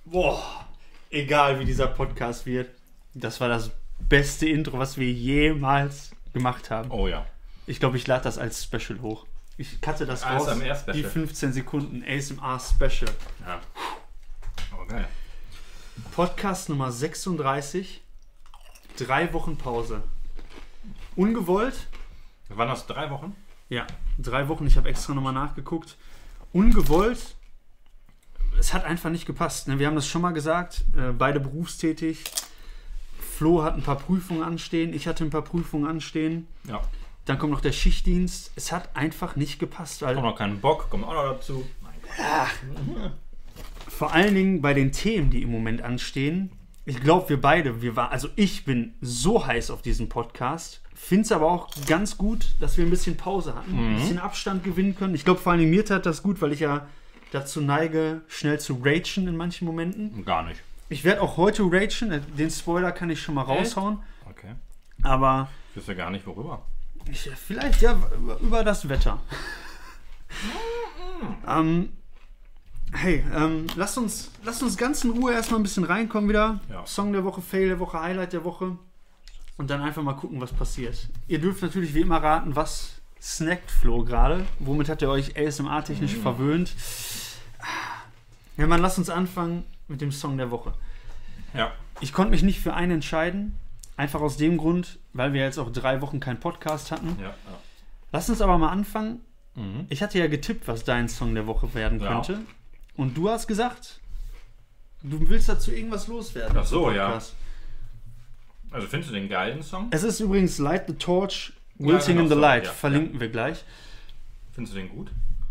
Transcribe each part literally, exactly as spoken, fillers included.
Boah, egal wie dieser Podcast wird, das war das beste Intro, was wir jemals gemacht haben. Oh ja. Ich glaube, ich lade das als Special hoch. Ich cutte das A S M R raus, Special. die fünfzehn Sekunden A S M R Special. Ja. Oh, geil. Podcast Nummer sechsunddreißig. Drei Wochen Pause. Ungewollt. Waren das drei Wochen? Ja, drei Wochen. Ich habe extra nochmal nachgeguckt. Ungewollt. Es hat einfach nicht gepasst. Ne? Wir haben das schon mal gesagt. Äh, beide berufstätig. Flo hat ein paar Prüfungen anstehen. Ich hatte ein paar Prüfungen anstehen. Ja. Dann kommt noch der Schichtdienst. Es hat einfach nicht gepasst. Weil Auch noch keinen Bock. Kommt auch noch dazu. ja, vor allen Dingen bei den Themen, die im Moment anstehen. Ich glaube, wir beide, wir waren, also ich bin so heiß auf diesen Podcast. Finde es aber auch ganz gut, dass wir ein bisschen Pause hatten, Mhm. ein bisschen Abstand gewinnen können. Ich glaube, vor allem mir tat das gut, weil ich ja dazu neige, schnell zu ragen in manchen Momenten. Gar nicht. Ich werde auch heute ragen, den Spoiler kann ich schon mal raushauen. Okay. Aber Ich wüsste gar nicht, worüber. ich, vielleicht ja über, über das Wetter. ähm, hey, ähm, lasst uns, lasst uns ganz in Ruhe erstmal ein bisschen reinkommen wieder. Ja. Song der Woche, Fail der Woche, Highlight der Woche. Und dann einfach mal gucken, was passiert. Ihr dürft natürlich wie immer raten, was snackt Flo gerade. Womit hat er euch A S M R-technisch Mhm. verwöhnt? Ja, man, lasst uns anfangen mit dem Song der Woche. Ja. Ich konnte mich nicht für einen entscheiden. Einfach aus dem Grund, weil wir jetzt auch drei Wochen keinen Podcast hatten. Ja. ja. Lass uns aber mal anfangen. Mhm. Ich hatte ja getippt, was dein Song der Woche werden Ja. könnte. Und du hast gesagt, du willst dazu irgendwas loswerden. Ach so, zum ja. Podcast. Also findest du den geilen Song? Es ist übrigens Light the Torch, Ja, Wilting genau in the so, Light. ja, Verlinken wir gleich. Findest du den gut?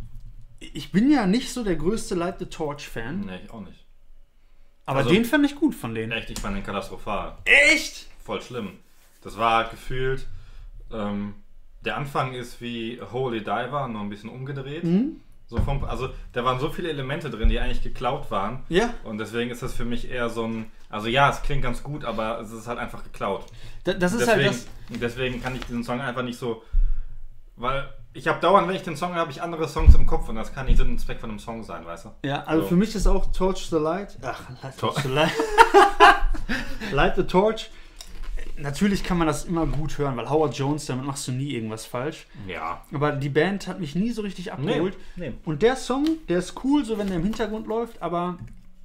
Ich bin ja nicht so der größte Light the Torch-Fan. Nee, ich auch nicht. Aber Also- den fand ich gut von denen. Echt, ich fand den katastrophal. Echt? Voll schlimm. Das war gefühlt, ähm, der Anfang ist wie Holy Diver, nur ein bisschen umgedreht. Mhm. So vom, also da waren so viele Elemente drin, die eigentlich geklaut waren. Ja. Und deswegen ist das für mich eher so ein, also ja, es klingt ganz gut, aber es ist halt einfach geklaut. Da- Das ist deswegen, halt das. deswegen kann ich diesen Song einfach nicht so, weil ich habe dauernd, wenn ich den Song habe, ich andere Songs im Kopf und das kann nicht Sinn und Zweck von einem Song sein, weißt du? Ja, also So. für mich ist auch Torch the Light. Ach, Light, Tor- the Light. Light the Torch. Natürlich kann man das immer gut hören, weil Howard Jones, damit machst du nie irgendwas falsch. Ja. Aber die Band hat mich nie so richtig abgeholt. Nee. Und der Song, der ist cool, so wenn der im Hintergrund läuft, aber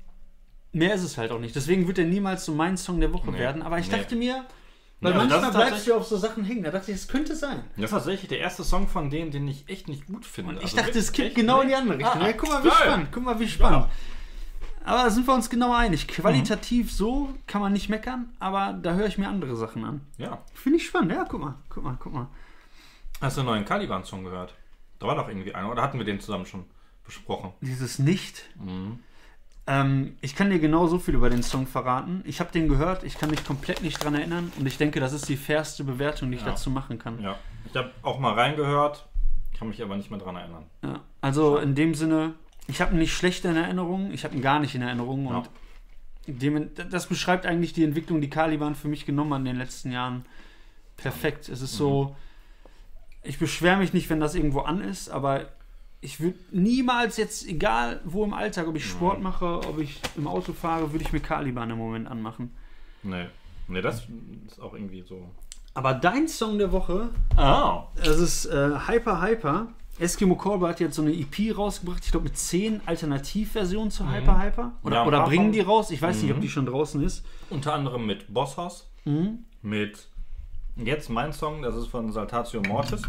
mehr ist es halt auch nicht. Deswegen wird er niemals so mein Song der Woche Nee. werden. Aber ich Nee. dachte mir, weil Ja, also das manchmal ist bleibst tatsächlich- du auf so Sachen hängen. Da dachte ich, es könnte sein. Das ist tatsächlich der erste Song von denen, den ich echt nicht gut finde. Und ich Also dachte, es wirklich kippt echt genau in die nicht. andere Richtung. Ah, Ja, guck mal, wie geil. spannend. Guck mal, wie spannend. Aber da sind wir uns genau einig. Qualitativ so kann man nicht meckern, aber da höre ich mir andere Sachen an. Ja. Finde ich spannend. Ja, guck mal, guck mal, guck mal. Hast du einen neuen Caliban-Song gehört? Da war doch irgendwie einer, oder hatten wir den zusammen schon besprochen? Dieses Nicht. Mhm. Ähm, ich kann dir genau so viel über den Song verraten. Ich habe den gehört, ich kann mich komplett nicht dran erinnern und ich denke, das ist die fairste Bewertung, die ich Ja. dazu machen kann. Ja. Ich habe auch mal reingehört, kann mich aber nicht mehr dran erinnern. Ja. Also in dem Sinne, ich habe ihn nicht schlecht in Erinnerung, ich habe ihn gar nicht in Erinnerung Ja. und dem, das beschreibt eigentlich die Entwicklung, die Caliban für mich genommen hat in den letzten Jahren. Perfekt. Es ist so, ich beschwere mich nicht, wenn das irgendwo an ist, aber ich würde niemals jetzt, egal wo im Alltag, ob ich Sport mache, ob ich im Auto fahre, würde ich mir Caliban im Moment anmachen. Nee. Nee, das ist auch irgendwie so. Aber dein Song der Woche, Ah. das ist äh, Hyper Hyper. Eskimo Callboy hat jetzt so eine E P rausgebracht, ich glaube mit zehn Alternativversionen zu Hyper Hyper. Oder, Ja, ein oder paar bringen von- die raus? Ich weiß nicht, ob Mhm. die schon draußen ist. Unter anderem mit Bosshaus, Mhm. mit jetzt mein Song, das ist von Saltatio Mortis.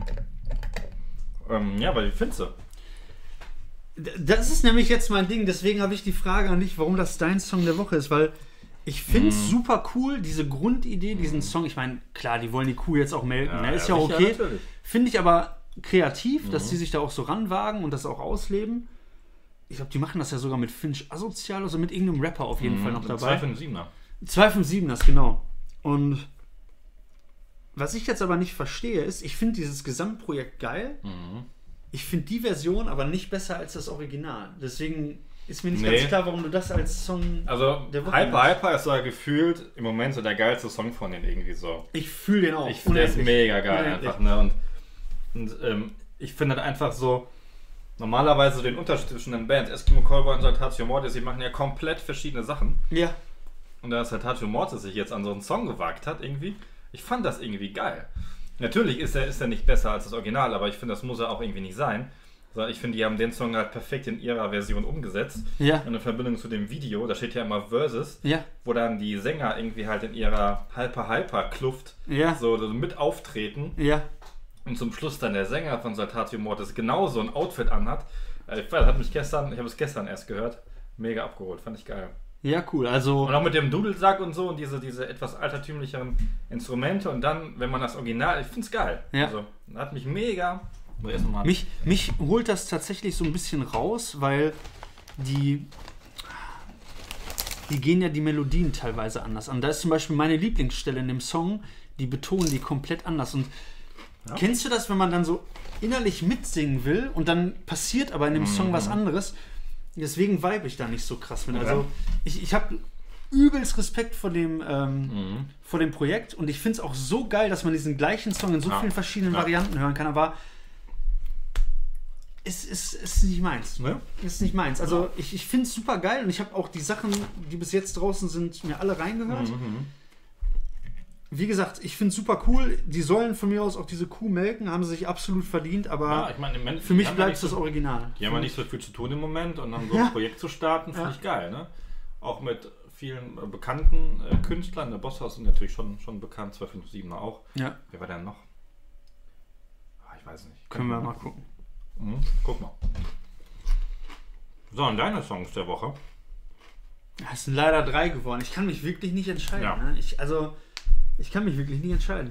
Ähm, ja, weil wie findest du? D- Das ist nämlich jetzt mein Ding, deswegen habe ich die Frage an dich, warum das dein Song der Woche ist, weil ich finde es Mhm. super cool, diese Grundidee, diesen Song. Ich meine, klar, die wollen die Kuh jetzt auch melken, ne? Ist ja, sicher, okay. natürlich. Finde ich aber kreativ, dass Mhm. die sich da auch so ranwagen und das auch ausleben. Ich glaube, die machen das ja sogar mit Finch Asozial, also mit irgendeinem Rapper auf jeden Fall noch dabei. zwei fünf siebener. zwei fünf sieben, das genau. Und was ich jetzt aber nicht verstehe, ist, ich finde dieses Gesamtprojekt geil. Mhm. Ich finde die Version aber nicht besser als das Original. Deswegen ist mir nicht Nee. ganz klar, warum du das als Song Also der Woche Hyper machst. Hyper ist so gefühlt im Moment so der geilste Song von denen irgendwie so. Ich fühle den auch. Ich finde, der ist unendlich. mega geil Unendlich. einfach, ne? Und, und ähm, ich finde halt einfach so, normalerweise den Unterschied zwischen den Bands, Eskimo Callboy und Saltatio Mortis, die machen ja komplett verschiedene Sachen. Ja. Und da Saltatio Mortis sich jetzt an so einen Song gewagt hat, irgendwie, ich fand das irgendwie geil. Natürlich ist er, ist er nicht besser als das Original, aber ich finde, das muss er auch irgendwie nicht sein. Ich finde, die haben den Song halt perfekt in ihrer Version umgesetzt. Ja. In Verbindung zu dem Video, da steht ja immer Versus, Ja. wo dann die Sänger irgendwie halt in ihrer Hyper-Hyper-Kluft Ja. so, so mit auftreten. Ja. Und zum Schluss dann der Sänger von Saltatio Mortis genauso ein Outfit anhat. Ich weiß, hat mich gestern, ich habe es gestern erst gehört, mega abgeholt, fand ich geil. Ja, cool. Also. Und auch mit dem Dudelsack und so und diese, diese etwas altertümlicheren Instrumente und dann, wenn man das Original, ich find's geil. Ja. Also, hat mich mega. Mich, mich holt das tatsächlich so ein bisschen raus, weil die. Die gehen ja die Melodien teilweise anders an. Da ist zum Beispiel meine Lieblingsstelle in dem Song, die betonen die komplett anders. Und ja. Kennst du das, wenn man dann so innerlich mitsingen will und dann passiert aber in dem Song mhm. was anderes? Deswegen vibe ich da nicht so krass mit. Also ich, ich habe übelst Respekt vor dem, ähm, mhm. vor dem Projekt und ich finde es auch so geil, dass man diesen gleichen Song in so ja. vielen verschiedenen ja. Varianten hören kann, aber es ist, ist nicht meins. Ja. Ist nicht meins. Also ich, ich finde es super geil und ich habe auch die Sachen, die bis jetzt draußen sind, mir alle reingehört. Mhm. Wie gesagt, ich finde es super cool. Die sollen von mir aus auch diese Kuh melken, haben sie sich absolut verdient, aber ja, ich mein, im Moment, für mich bleibt es das Original. Die haben ja nicht so viel zu tun im Moment und dann so ein ja. Projekt zu starten, finde ja. ich geil. Ne? Auch mit vielen äh, bekannten äh, Künstlern. Der Bosshaus sind natürlich schon, schon bekannt, zwei fünf sieben auch. Ja. Wer war denn noch? Ah, ich weiß nicht. Können wir mal gucken. Mhm, guck mal. So, und deine Songs der Woche? Es sind leider drei geworden. Ich kann mich wirklich nicht entscheiden. Ja. Ne? Ich, also, ich kann mich wirklich nicht entscheiden.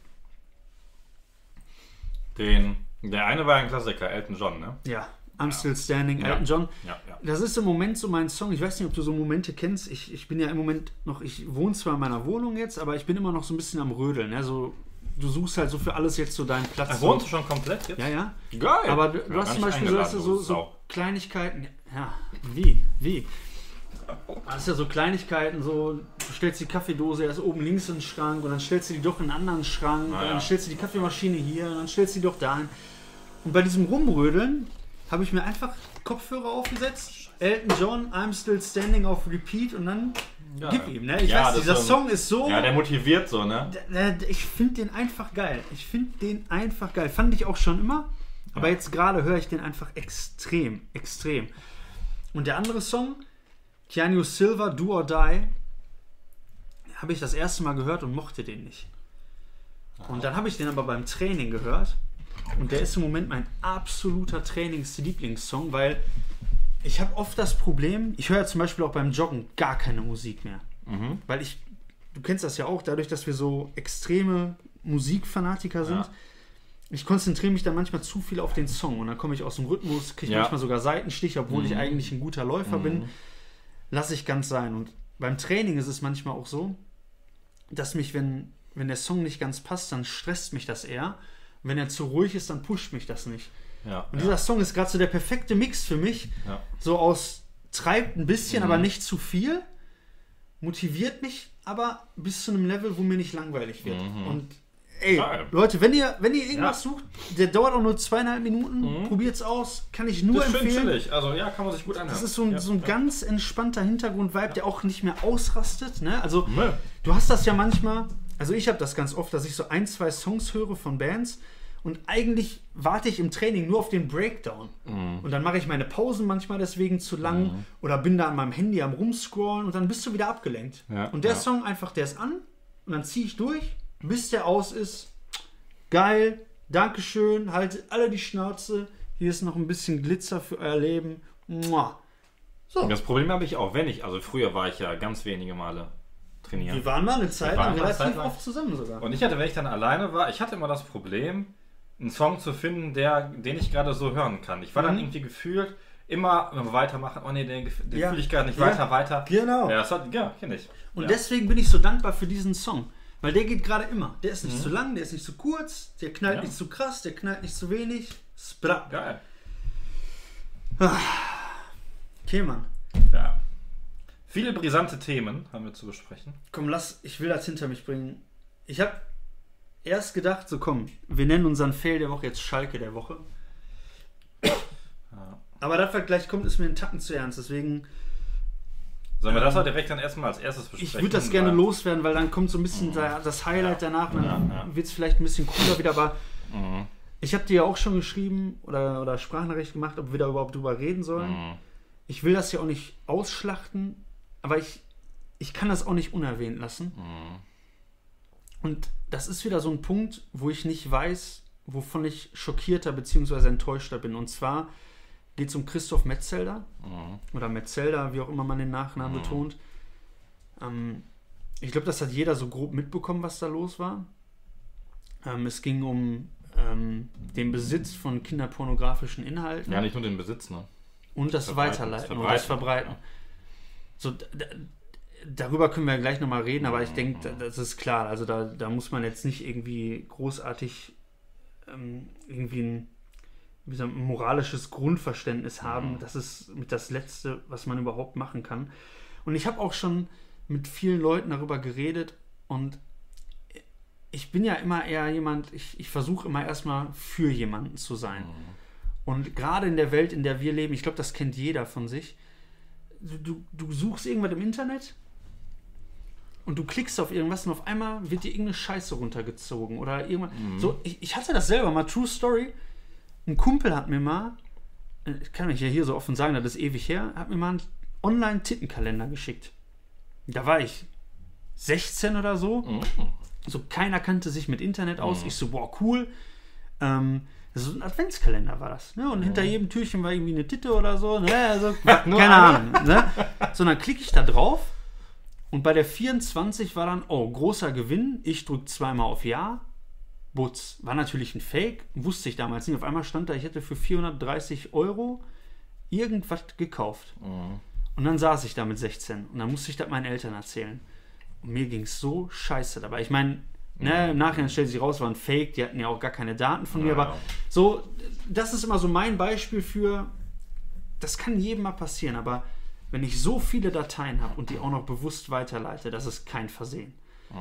Den, der eine war ein Klassiker, Elton John, ne? Ja, I'm ja. Still Standing, ja. Elton John. Ja, ja. Das ist im Moment so mein Song. Ich weiß nicht, ob du so Momente kennst. Ich, ich bin ja im Moment noch, ich wohne zwar in meiner Wohnung jetzt, aber ich bin immer noch so ein bisschen am Rödeln. Ne? So, du suchst halt so für alles jetzt so deinen Platz. Ach, wohnst du schon komplett jetzt? Ja, ja. Geil. Aber du, du ja, hast zum Beispiel so, so, so, so Kleinigkeiten. Ja, wie? Wie? Du hast ja so Kleinigkeiten, so, du stellst die Kaffeedose erst oben links in den Schrank und dann stellst du die doch in einen anderen Schrank ah, und dann ja. stellst du die Kaffeemaschine hier und dann stellst du die doch dahin. Und bei diesem Rumrödeln habe ich mir einfach Kopfhörer aufgesetzt, Elton John, I'm Still Standing auf Repeat und dann ja. gib ihm, ne? Ich ja, weiß, dieser so ein, Song ist so... Ja, der motiviert so, ne? Der, der, ich finde den einfach geil. Ich finde den einfach geil. Fand ich auch schon immer, aber ja. jetzt gerade höre ich den einfach extrem, extrem. Und der andere Song, Keanu Silva, Do or Die, habe ich das erste Mal gehört und mochte den nicht. Und dann habe ich den aber beim Training gehört und der ist im Moment mein absoluter Trainings-Lieblingssong, weil ich habe oft das Problem, ich höre zum Beispiel auch beim Joggen gar keine Musik mehr. Mhm. Weil ich, du kennst das ja auch, dadurch, dass wir so extreme Musikfanatiker sind, ja. ich konzentriere mich dann manchmal zu viel auf den Song und dann komme ich aus dem Rhythmus, kriege ich ja. manchmal sogar Seitenstich, obwohl mhm. ich eigentlich ein guter Läufer mhm. bin. Lasse ich ganz sein. Und beim Training ist es manchmal auch so, dass mich, wenn, wenn der Song nicht ganz passt, dann stresst mich das eher. Und wenn er zu ruhig ist, dann pusht mich das nicht. Ja, und ja. dieser Song ist gerade so der perfekte Mix für mich. Ja. So aus, treibt ein bisschen, mhm. aber nicht zu viel. Motiviert mich, aber bis zu einem Level, wo mir nicht langweilig wird. Mhm. Und ey, Geil. Leute, wenn ihr, wenn ihr irgendwas ja. sucht, der dauert auch nur zweieinhalb Minuten, mhm. probiert's aus, kann ich nur das ist empfehlen. Schön chillig. Also ja, kann man sich gut anhören. Das ist so ein, ja. so ein ja. ganz entspannter Hintergrund-Vibe, ja. der auch nicht mehr ausrastet. Ne? Also nee. du hast das ja manchmal, also ich habe das ganz oft, dass ich so ein, zwei Songs höre von Bands und eigentlich warte ich im Training nur auf den Breakdown. Mhm. Und dann mache ich meine Pausen manchmal deswegen zu lang mhm. oder bin da an meinem Handy am rumscrollen und dann bist du wieder abgelenkt. Ja. Und der ja. Song einfach, der ist an und dann ziehe ich durch, bis der aus ist. Geil, Dankeschön, haltet alle die Schnauze. Hier ist noch ein bisschen Glitzer für euer Leben. Mua. So. Das Problem habe ich auch, wenn ich, also früher war ich ja ganz wenige Male trainieren. Wir waren mal eine Zeit lang relativ oft zusammen sogar. Und ich hatte, wenn ich dann alleine war, ich hatte immer das Problem, einen Song zu finden, der, den ich gerade so hören kann. Ich war mhm. dann irgendwie gefühlt immer weitermachen, oh nee, den, den ja. fühle ich gerade nicht ja. weiter, weiter. Genau. Ja, das hat, ja kenne ich. Und ja. deswegen bin ich so dankbar für diesen Song. Weil der geht gerade immer. Der ist nicht mhm. zu lang, der ist nicht zu kurz, der knallt ja. nicht zu krass, der knallt nicht zu wenig. Spra. Geil. Okay, Mann. Ja. Viele brisante Themen haben wir zu besprechen. Komm, lass, ich will das hinter mich bringen. Ich habe erst gedacht, so komm, wir nennen unseren Fail der Woche jetzt Schalke der Woche. Ah, Aber der Vergleich kommt, ist mir einen Tacken zu ernst, deswegen... Sollen wir das auch direkt dann erstmal als erstes besprechen? Ich würde das gerne oder? loswerden, weil dann kommt so ein bisschen mhm. das Highlight ja. danach und dann ja, ja. wird es vielleicht ein bisschen cooler wieder, aber mhm. ich habe dir ja auch schon geschrieben oder, oder Sprachnachricht gemacht, ob wir da überhaupt drüber reden sollen. Mhm. Ich will das ja auch nicht ausschlachten, aber ich, ich kann das auch nicht unerwähnt lassen. Mhm. Und das ist wieder so ein Punkt, wo ich nicht weiß, wovon ich schockierter bzw. enttäuschter bin. Und zwar geht es um Christoph Metzelder mhm. oder Metzelder, wie auch immer man den Nachnamen mhm. betont. Ähm, ich glaube, das hat jeder so grob mitbekommen, was da los war. Ähm, es ging um ähm, den Besitz von kinderpornografischen Inhalten. Ja, nicht nur den Besitz, ne? Und das, das Weiterleiten und das Verbreiten. Ja. So, d- d- darüber können wir gleich nochmal reden, aber ich denke, das ist klar. Also da, da muss man jetzt nicht irgendwie großartig ähm, irgendwie ein wie so ein moralisches Grundverständnis haben. Mhm. Das ist mit das Letzte, was man überhaupt machen kann. Und ich habe auch schon mit vielen Leuten darüber geredet und ich bin ja immer eher jemand, ich, ich versuche immer erstmal für jemanden zu sein. Mhm. Und gerade in der Welt, in der wir leben, ich glaube, das kennt jeder von sich, du, du suchst irgendwas im Internet und du klickst auf irgendwas und auf einmal wird dir irgendeine Scheiße runtergezogen oder irgendwas. Mhm. So, ich, ich hatte das selber mal, True Story. Ein Kumpel hat mir mal, ich kann mich ja hier so offen sagen, das ist ewig her, hat mir mal einen Online-Tittenkalender geschickt. Da war ich sechzehn oder so. Mhm. So, keiner kannte sich mit Internet aus. Mhm. Ich so, boah, cool. Ähm, so ein Adventskalender war das. Ne? Und mhm. hinter jedem Türchen war irgendwie eine Titte oder so. Ne? Also, keine Ahnung. Ne? So, dann klicke ich da drauf und bei der vierundzwanzig war dann, oh, großer Gewinn. Ich drücke zweimal auf Ja. Butz. War natürlich ein Fake, wusste ich damals nicht. Auf einmal stand da, ich hätte für vierhundertdreißig Euro irgendwas gekauft. Mhm. Und dann saß ich da mit sechzehn und dann musste ich das meinen Eltern erzählen. Und mir ging es so scheiße dabei. Ich meine, mhm. ne, im Nachhinein stellt sich raus, war ein Fake, die hatten ja auch gar keine Daten von ja. mir, aber so, das ist immer so mein Beispiel für, das kann jedem mal passieren, aber wenn ich so viele Dateien habe und die auch noch bewusst weiterleite, das ist kein Versehen. Mhm.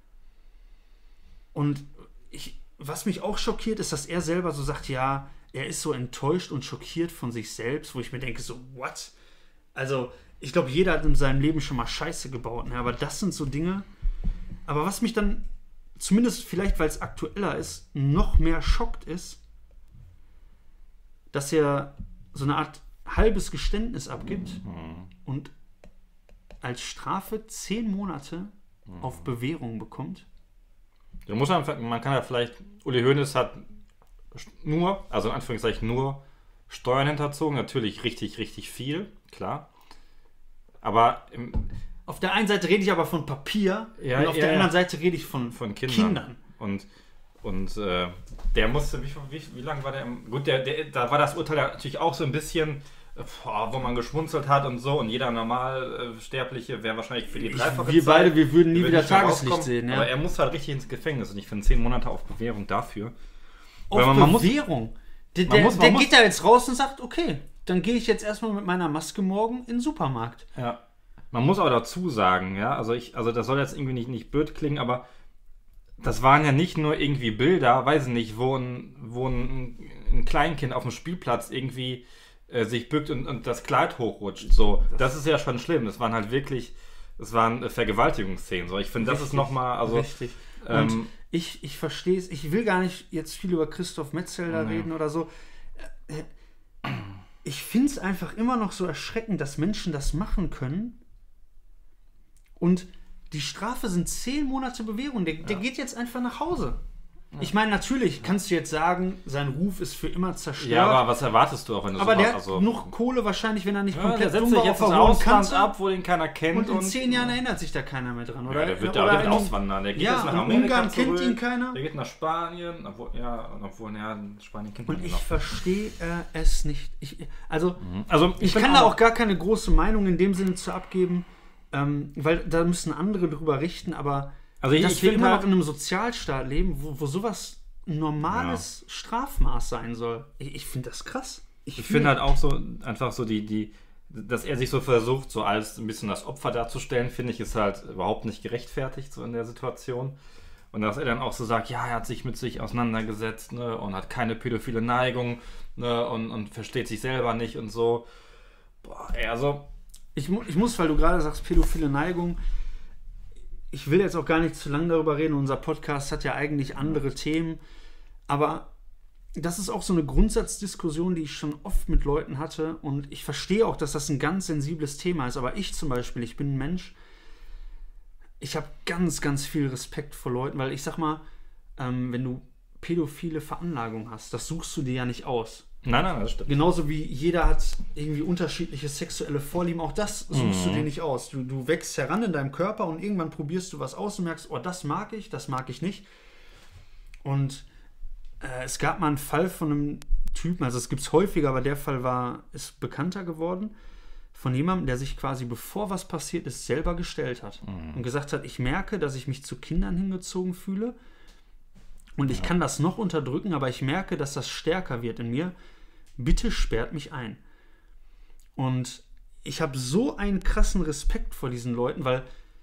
Und Ich, was mich auch schockiert, ist, dass er selber so sagt, ja, er ist so enttäuscht und schockiert von sich selbst, wo ich mir denke, so, what? Also, ich glaube, jeder hat in seinem Leben schon mal Scheiße gebaut, ne? Aber das sind so Dinge. Aber was mich dann, zumindest vielleicht, weil es aktueller ist, noch mehr schockt ist, dass er so eine Art halbes Geständnis abgibt mhm. und als Strafe zehn Monate mhm. auf Bewährung bekommt. Da muss man, man kann ja vielleicht, Uli Hoeneß hat nur, also in Anführungszeichen nur Steuern hinterzogen, natürlich richtig, richtig viel, klar. Aber im, auf der einen Seite rede ich aber von Papier ja, und auf ja, der ja. anderen Seite rede ich von, von Kindern. Kindern. Und, und äh, der musste, wie, wie, wie lange war der? Im, gut, der, der, da war das Urteil ja natürlich auch so ein bisschen, boah, wo man geschmunzelt hat und so, und jeder Normalsterbliche wäre wahrscheinlich für die dreifache Wir Zeit, beide, wir würden nie wieder Tageslicht sehen. Ja. Aber er muss halt richtig ins Gefängnis und ich finde zehn Monate auf Bewährung dafür. Auf man, man Bewährung? Muss, der der, muss, der geht da jetzt raus und sagt, okay, dann gehe ich jetzt erstmal mit meiner Maske morgen in den Supermarkt. Ja. Man muss aber dazu sagen, ja, also ich, also das soll jetzt irgendwie nicht, nicht blöd klingen, aber das waren ja nicht nur irgendwie Bilder, weiß ich nicht, wo ein, wo ein, ein Kleinkind auf dem Spielplatz irgendwie äh, sich bückt und, und das Kleid hochrutscht. So, das ist ja schon schlimm. Das waren halt wirklich, das waren äh, Vergewaltigungsszenen. So, ich finde, das ist nochmal, also. Richtig. Und ähm, ich, ich verstehe es, ich will gar nicht jetzt viel über Christoph Metzelder nee. reden oder so. Ich finde es einfach immer noch so erschreckend, dass Menschen das machen können. Und die Strafe sind zehn Monate Bewährung. Der, ja. der geht jetzt einfach nach Hause. Ja. Ich meine, natürlich kannst du jetzt sagen, sein Ruf ist für immer zerstört. Ja, aber was erwartest du auch, wenn du aber so der also, hat genug Kohle wahrscheinlich, wenn er nicht ja, komplett der setzt sich jetzt ins Ausland ab, wo den keiner kennt. Und in und zehn Jahren erinnert sich da keiner mehr dran, oder? Ja, der wird, der wird auswandern. Der geht ja, jetzt nach in Amerika Ungarn zurück, kennt ihn keiner. Der geht nach Spanien, obwohl, ja, obwohl, ja, Spanien kennt ihn Und ich noch. verstehe äh, es nicht. Ich, also, mhm. also, ich, ich kann da auch gar keine große Meinung in dem Sinne zu abgeben, ähm, weil da müssen andere drüber richten, aber also ich, dass ich wir immer halt, noch in einem Sozialstaat leben, wo, wo sowas ein normales ja. Strafmaß sein soll. Ich, ich finde das krass. Ich, ich finde halt auch so, einfach so die, die, dass er sich so versucht, so als ein bisschen das Opfer darzustellen, finde ich, ist halt überhaupt nicht gerechtfertigt, so in der Situation. Und dass er dann auch so sagt, ja, er hat sich mit sich auseinandergesetzt, ne, und hat keine pädophile Neigung, ne, und, und versteht sich selber nicht und so. Boah, ey, also... Ich, mu- ich muss, weil du gerade sagst, pädophile Neigung, ich will jetzt auch gar nicht zu lange darüber reden, unser Podcast hat ja eigentlich andere Themen, aber das ist auch so eine Grundsatzdiskussion, die ich schon oft mit Leuten hatte, und ich verstehe auch, dass das ein ganz sensibles Thema ist, aber ich zum Beispiel, ich bin ein Mensch, ich habe ganz, ganz viel Respekt vor Leuten, weil ich sag mal, ähm, wenn du pädophile Veranlagung hast, das suchst du dir ja nicht aus. Nein, nein, das stimmt. Genauso wie jeder hat irgendwie unterschiedliche sexuelle Vorlieben, auch das suchst Mhm. du dir nicht aus. Du, du wächst heran in deinem Körper und irgendwann probierst du was aus und merkst, oh, das mag ich, das mag ich nicht. Und äh, es gab mal einen Fall von einem Typen, also es gibt es häufiger, aber der Fall war, ist bekannter geworden, von jemandem, der sich quasi, bevor was passiert ist, selber gestellt hat. Mhm. Und gesagt hat, ich merke, dass ich mich zu Kindern hingezogen fühle und ich kann das noch unterdrücken, aber ich merke, dass das stärker wird in mir. Bitte sperrt mich ein. Und ich habe so einen krassen Respekt vor diesen Leuten, weil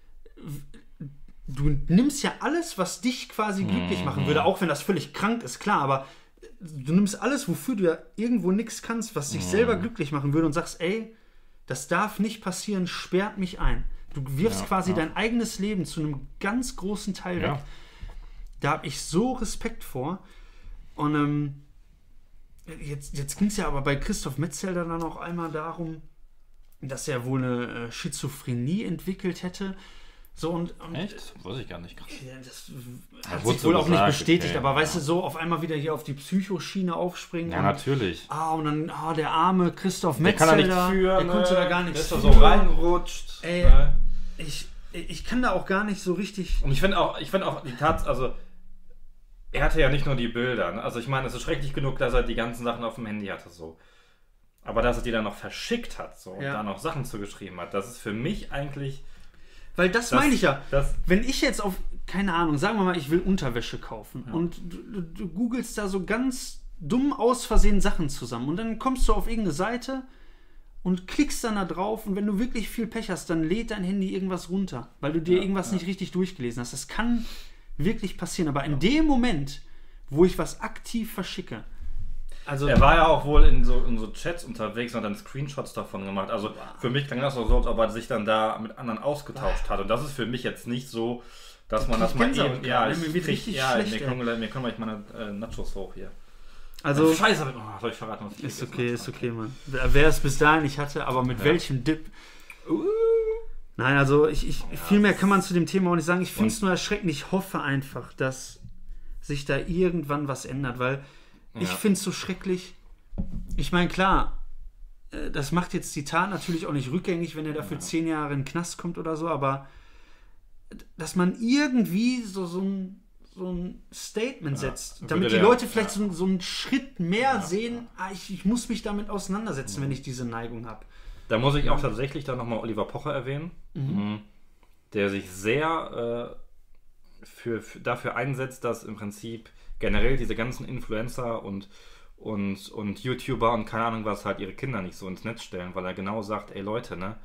du nimmst ja alles, was dich quasi glücklich machen würde, auch wenn das völlig krank ist, klar, aber du nimmst alles, wofür du ja irgendwo nichts kannst, was dich selber glücklich machen würde, und sagst, ey, das darf nicht passieren, sperrt mich ein. Du wirfst Ja, quasi ja. dein eigenes Leben zu einem ganz großen Teil Ja. weg. Da habe ich so Respekt vor. Und ähm, jetzt, jetzt ging es ja aber bei Christoph Metzelder dann auch einmal darum, dass er wohl eine äh, Schizophrenie entwickelt hätte. So und, und Echt? Weiß ich gar nicht. Krass. ja, das Ja, hat wurde sich so wohl auch nicht gesagt, bestätigt, okay, aber weißt ja. du, so auf einmal wieder hier auf die Psychoschiene aufspringen. Ja, und, natürlich. Ah, und dann, ah, der arme Christoph Der kann Metzelder, da nicht führen, der konnte ne? da gar Der nichts ist da führen. so reingerutscht. Ey. Ne? Ich, ich kann da auch gar nicht so richtig... Und ich finde auch, ich finde auch die Tat, also er hatte ja nicht nur die Bilder. Ne? Also ich meine, es ist schrecklich genug, dass er die ganzen Sachen auf dem Handy hatte, so. Aber dass er die dann noch verschickt hat, so, und Ja. da noch Sachen zugeschrieben hat, das ist für mich eigentlich... Weil das, Das- meine ich ja. das- Wenn ich jetzt auf, keine Ahnung, sagen wir mal, ich will Unterwäsche kaufen Ja. und du, du, du googelst da so ganz dumm aus Versehen Sachen zusammen und dann kommst du auf irgendeine Seite und klickst dann da drauf, und wenn du wirklich viel Pech hast, dann lädt dein Handy irgendwas runter, weil du dir Ja, irgendwas ja. nicht richtig durchgelesen hast. Das kann wirklich passieren, aber in dem Moment, wo ich was aktiv verschicke, also Er war ja auch wohl in so, in so Chats unterwegs und hat dann Screenshots davon gemacht. Also für mich klang das auch so, als ob er sich dann da mit anderen ausgetauscht hat. Und das ist für mich jetzt nicht so, dass man Ich das mal kenn's auch eben... gerade, ich mir wird krieg- richtig ja, schlecht, mir ey. kommen, gleich- mir kommen gleich meine äh, Nachos hoch hier. also Scheiße, oh, soll ich verraten, was ich ist gegessen okay, habe? ist okay, Mann. Wer es bis dahin nicht hatte, aber mit Ja. welchem Dip? Nein, also ich, ich viel mehr kann man zu dem Thema auch nicht sagen. Ich finde es Und- nur erschreckend. Ich hoffe einfach, dass sich da irgendwann was ändert, weil ich Ja. finde es so schrecklich. Ich meine, klar, äh, das macht jetzt die Tat natürlich auch nicht rückgängig, wenn er dafür zehn Jahre in den Knast kommt oder so, aber dass man irgendwie so, so ein so ein Statement setzt, würde damit die der- Leute vielleicht ja. so, so einen Schritt mehr Ja, sehen, ah, ich, ich muss mich damit auseinandersetzen, wenn ich diese Neigung habe. Da muss ich auch tatsächlich dann nochmal Oliver Pocher erwähnen, mhm. der sich sehr äh, für, für, dafür einsetzt, dass im Prinzip generell diese ganzen Influencer und, und, und YouTuber und keine Ahnung was halt ihre Kinder nicht so ins Netz stellen, weil er genau sagt, ey Leute, ne,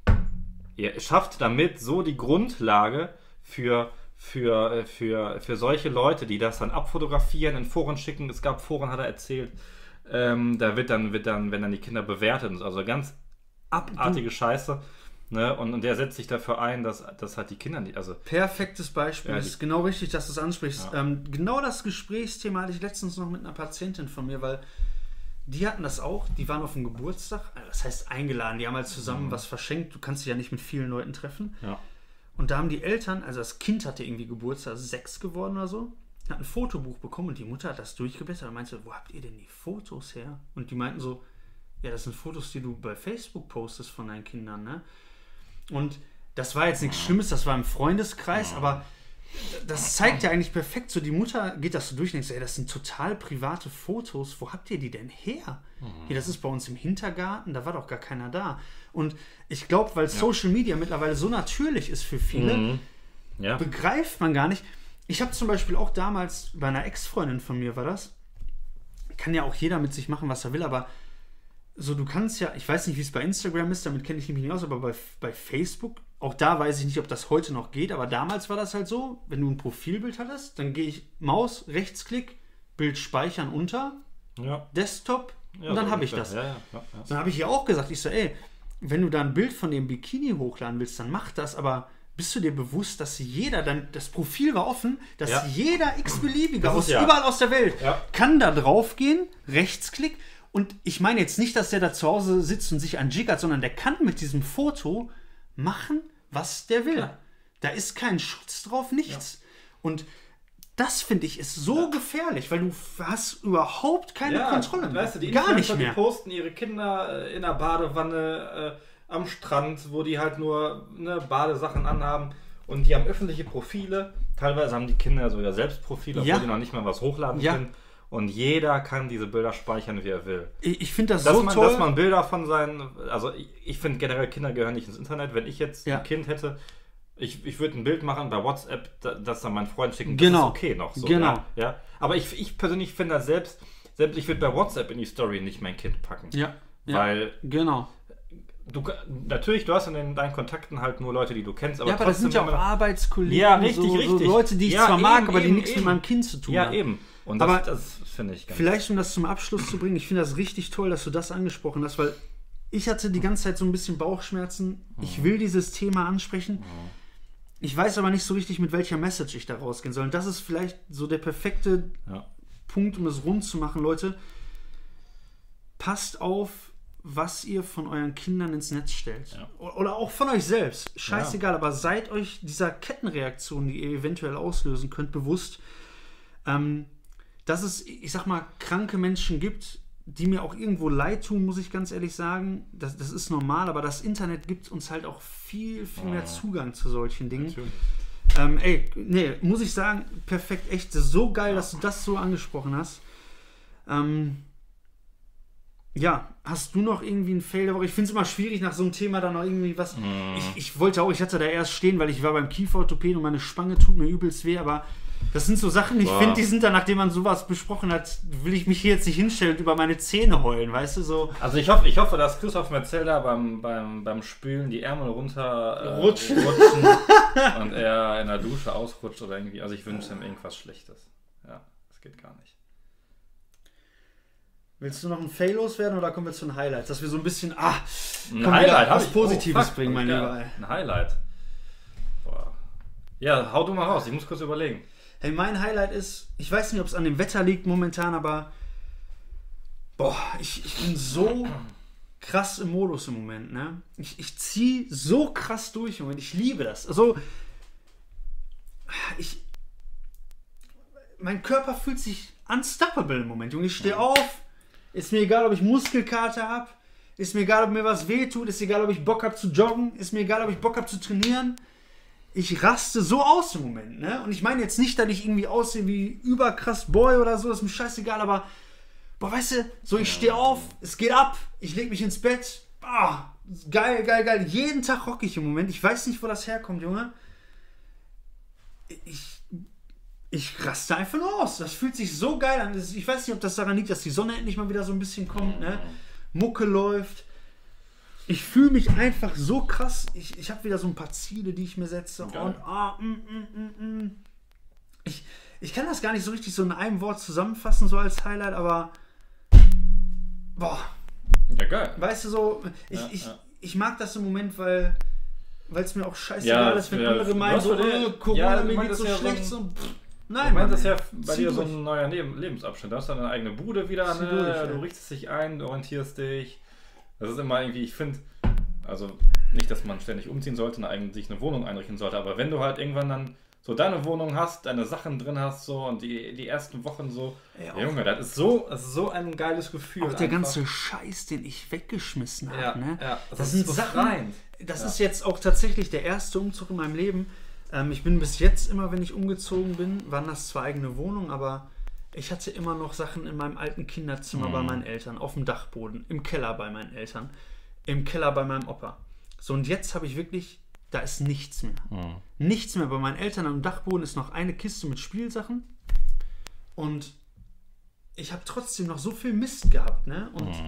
ihr schafft damit so die Grundlage für Für, für, für solche Leute, die das dann abfotografieren, in Foren schicken. Es gab Foren, hat er erzählt. Ähm, da wird dann, wird dann, wenn dann die Kinder bewertet, also ganz abartige Scheiße. Ne? Und, und der setzt sich dafür ein, dass, dass halt die Kinder nicht, also Perfektes Beispiel. Ja, Es die- ist genau richtig, dass du es ansprichst. Ja. Ähm, genau das Gesprächsthema hatte ich letztens noch mit einer Patientin von mir, weil die hatten das auch. Die waren auf dem Geburtstag. äh, Das heißt eingeladen. Die haben halt zusammen Mhm. was verschenkt. Du kannst dich ja nicht mit vielen Leuten treffen. ja. Und da haben die Eltern, also das Kind hatte irgendwie Geburtstag, sechs geworden oder so, hat ein Fotobuch bekommen und die Mutter hat das durchgeblättert und meinte, wo habt ihr denn die Fotos her? Und die meinten so, ja, das sind Fotos, die du bei Facebook postest von deinen Kindern, ne? Und das war jetzt nichts Schlimmes, das war im Freundeskreis, aber das zeigt ja eigentlich perfekt, so die Mutter geht das so durch und denkt so, ey, das sind total private Fotos, wo habt ihr die denn her? Hier, das ist bei uns im Hintergarten, da war doch gar keiner da. Und ich glaube, weil Social Media mittlerweile so natürlich ist für viele, Mhm. Ja. begreift man gar nicht. Ich habe zum Beispiel auch damals bei einer Ex-Freundin von mir war das, kann ja auch jeder mit sich machen, was er will, aber so du kannst ja, ich weiß nicht, wie es bei Instagram ist, damit kenne ich mich nicht aus, aber bei, bei Facebook auch da weiß ich nicht, ob das heute noch geht, aber damals war das halt so, wenn du ein Profilbild hattest, dann gehe ich Maus, Rechtsklick, Bild speichern unter, Ja. Desktop Ja, und dann so habe ich ungefähr. das. Ja, ja, ja, ja. Dann habe ich ja auch gesagt, ich so, ey, wenn du da ein Bild von dem Bikini hochladen willst, dann mach das, aber bist du dir bewusst, dass jeder, dann das Profil war offen, dass Ja. jeder x-beliebige Das ist aus ja- überall aus der Welt Ja. kann da drauf gehen, Rechtsklick, und ich meine jetzt nicht, dass der da zu Hause sitzt und sich anjiggert, sondern der kann mit diesem Foto machen, was der will. Klar. Da ist kein Schutz drauf, nichts. Und das, finde ich, ist so gefährlich, weil du hast überhaupt keine Kontrolle mehr. Weißt du, die Gar nicht Influencer, mehr. die posten ihre Kinder äh, in der Badewanne äh, am Strand, wo die halt nur ne, Badesachen anhaben und die haben öffentliche Profile. Teilweise haben die Kinder sogar selbst Profile, obwohl Ja. die noch nicht mal was hochladen Ja. können. Und jeder kann diese Bilder speichern, wie er will. Ich, ich finde das Dass, so man, toll. dass man Bilder von seinen, also ich, ich finde generell, Kinder gehören nicht ins Internet. Wenn ich jetzt Ja. ein Kind hätte, ich, ich würde ein Bild machen bei WhatsApp, da- das dann mein Freund schicken, Genau. das ist okay noch. So, Genau. Ja, ja. Aber ich, ich persönlich finde das selbst, selbst ich würde bei WhatsApp in die Story nicht mein Kind packen. ja, ja, Weil genau. du, natürlich, du hast in den, deinen Kontakten halt nur Leute, die du kennst, aber Ja, aber das trotzdem sind ja auch immer- Arbeitskollegen, Ja, richtig, so, richtig. so Leute, die ich Ja, zwar eben, mag, aber die eben, nichts eben. mit meinem Kind zu tun Ja, haben. eben. Und das, Aber das finde ich ganz Vielleicht, um das zum Abschluss zu bringen, ich finde das richtig toll, dass du das angesprochen hast, weil ich hatte die ganze Zeit so ein bisschen Bauchschmerzen. Ich will dieses Thema ansprechen. Ich weiß aber nicht so richtig, mit welcher Message ich da rausgehen soll. Und das ist vielleicht so der perfekte ja. Punkt, um es rund zu machen, Leute. Passt auf, was ihr von euren Kindern ins Netz stellt. Ja. Oder auch von euch selbst. Scheißegal, aber seid euch dieser Kettenreaktion, die ihr eventuell auslösen könnt, bewusst, ähm, dass es, ich sag mal, kranke Menschen gibt, die mir auch irgendwo leid tun, muss ich ganz ehrlich sagen. Das, das ist normal, aber das Internet gibt uns halt auch viel, viel mehr Zugang zu solchen Dingen. Natürlich. Ähm, ey, nee, muss ich sagen, perfekt, echt, das ist so geil, dass du das so angesprochen hast. Ähm, ja, hast du noch irgendwie einen Fail der Woche? Ich finde es immer schwierig, nach so einem Thema dann noch irgendwie was. Mm. Ich, ich wollte auch, ich hatte da erst stehen, weil ich war beim Kieferorthopäden und meine Spange tut mir übelst weh, aber das sind so Sachen, ich Boah. finde, die sind dann, nachdem man sowas besprochen hat, will ich mich hier jetzt nicht hinstellen und über meine Zähne heulen, weißt du, so. Also ich hoffe, ich hoffe, dass Christoph Metzelder beim, beim, beim Spülen die Ärmel runter äh, Rutschen. rutschen und er in der Dusche ausrutscht oder irgendwie. Also ich wünsche ihm irgendwas Schlechtes. Ja, das geht gar nicht. Willst du noch ein Fail loswerden oder kommen wir zu den Highlights? Dass wir so ein bisschen, ah, Ein komm, Highlight wieder hab was ich. Positives Oh, fuck. bringen, mein Ja, Lieber. ey. Ein Highlight. Boah. Ja, hau du mal raus. Ich muss kurz überlegen. Hey, mein Highlight ist, ich weiß nicht, ob es an dem Wetter liegt momentan, aber boah, ich, ich bin so krass im Modus im Moment, ne? Ich, ich ziehe so krass durch im Moment. Ich liebe das. Also, ich, mein Körper fühlt sich unstoppable im Moment, Junge. Ich stehe auf, ist mir egal, ob ich Muskelkater habe, ist mir egal, ob mir was wehtut, ist egal, ob ich Bock habe zu joggen, ist mir egal, ob ich Bock habe zu trainieren. Ich raste so aus im Moment, ne? Und ich meine jetzt nicht, dass ich irgendwie aussehe wie überkrass Boy oder so, ist mir scheißegal, aber boah, weißt du, so ich stehe auf, es geht ab, ich lege mich ins Bett, ah, geil, geil, geil. Jeden Tag rocke ich im Moment. Ich weiß nicht, wo das herkommt, Junge. Ich, ich raste einfach nur aus. Das fühlt sich so geil an. Ich weiß nicht, ob das daran liegt, dass die Sonne endlich mal wieder so ein bisschen kommt, ne? Mucke läuft. Ich fühle mich einfach so krass. Ich, ich habe wieder so ein paar Ziele, die ich mir setze. Geil. Und ah, mm, mm, mm, mm. Ich, ich kann das gar nicht so richtig so in einem Wort zusammenfassen, so als Highlight, aber boah, Ja, geil. weißt du so, ich, Ja, ich, ja. ich mag das im Moment, weil weil es mir auch scheißegal Ja, ist, wenn ja, andere du meinen hast so, doch den- äh, Corona, ja, du mir geht meintest so ja so schlecht. ein- So, pff, Ich nein, meine, das ist Mann, ja bei zieh dir so durch. ein neuer Leben, Lebensabschnitt. Du hast deine eigene Bude wieder, Zieh ne? durch, ja. Du richtest dich ein, du orientierst dich. Das ist immer irgendwie, ich finde, also nicht, dass man ständig umziehen sollte und eigentlich sich eine Wohnung einrichten sollte, aber wenn du halt irgendwann dann so deine Wohnung hast, deine Sachen drin hast so und die, die ersten Wochen so, Ey, ja, auch- Junge, das ist so, das ist so ein geiles Gefühl. Auch der einfach. ganze Scheiß, den ich weggeschmissen habe, ja, ne? ja, das, Das ist sind befreiend. Das Ja. ist jetzt auch tatsächlich der erste Umzug in meinem Leben. Ähm, ich bin bis jetzt immer, wenn ich umgezogen bin, waren das zwar eigene Wohnungen, aber ich hatte immer noch Sachen in meinem alten Kinderzimmer Mhm. bei meinen Eltern, auf dem Dachboden, im Keller bei meinen Eltern, im Keller bei meinem Opa. So, und jetzt habe ich wirklich, da ist nichts mehr. Mhm. Nichts mehr. Bei meinen Eltern am Dachboden ist noch eine Kiste mit Spielsachen. Und ich habe trotzdem noch so viel Mist gehabt, ne? Und Mhm.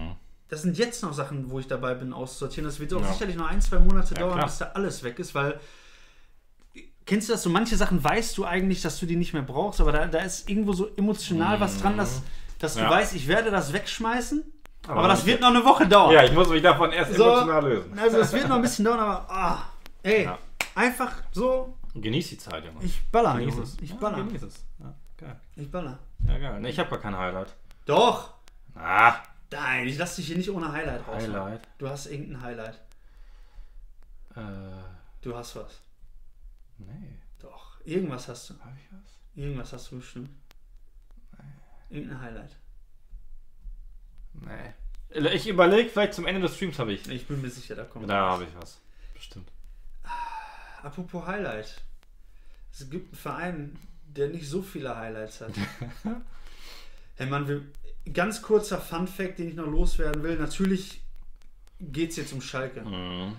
das sind jetzt noch Sachen, wo ich dabei bin, auszusortieren. Das wird auch Ja. sicherlich noch ein, zwei Monate Ja, dauern, klar. bis da alles weg ist, weil kennst du das so? Manche Sachen weißt du eigentlich, dass du die nicht mehr brauchst, aber da, da ist irgendwo so emotional was dran, dass, dass du Ja. weißt, ich werde das wegschmeißen, aber, Aber das nicht wird jetzt. noch eine Woche dauern. Ja, ich muss mich davon erst So, emotional lösen. Also es wird noch ein bisschen dauern, aber ah, ey, Ja. einfach so, Genieß die Zeit, Junge. ich baller, Genieß Junge. es. Ich Ja, baller. genieß es. Ja, geil. Ich baller. Ja, geil. Nee, ich habe gar kein Highlight. Doch! Ah, Nein, ich lass dich hier nicht ohne Highlight raus. Highlight. Du hast irgendein Highlight. Äh, Du hast was. nee. Doch. Irgendwas hast du. Hab ich was? Irgendwas hast du bestimmt. Irgendein Highlight. Nee. Ich überlege, vielleicht zum Ende des Streams habe ich. Ich bin mir sicher, da kommt Da was. habe ich was. Bestimmt. Apropos Highlight. Es gibt einen Verein, der nicht so viele Highlights hat. Hey Mann, wir, ganz kurzer Fun-Fact, den ich noch loswerden will. Natürlich geht es jetzt um Schalke. Mhm.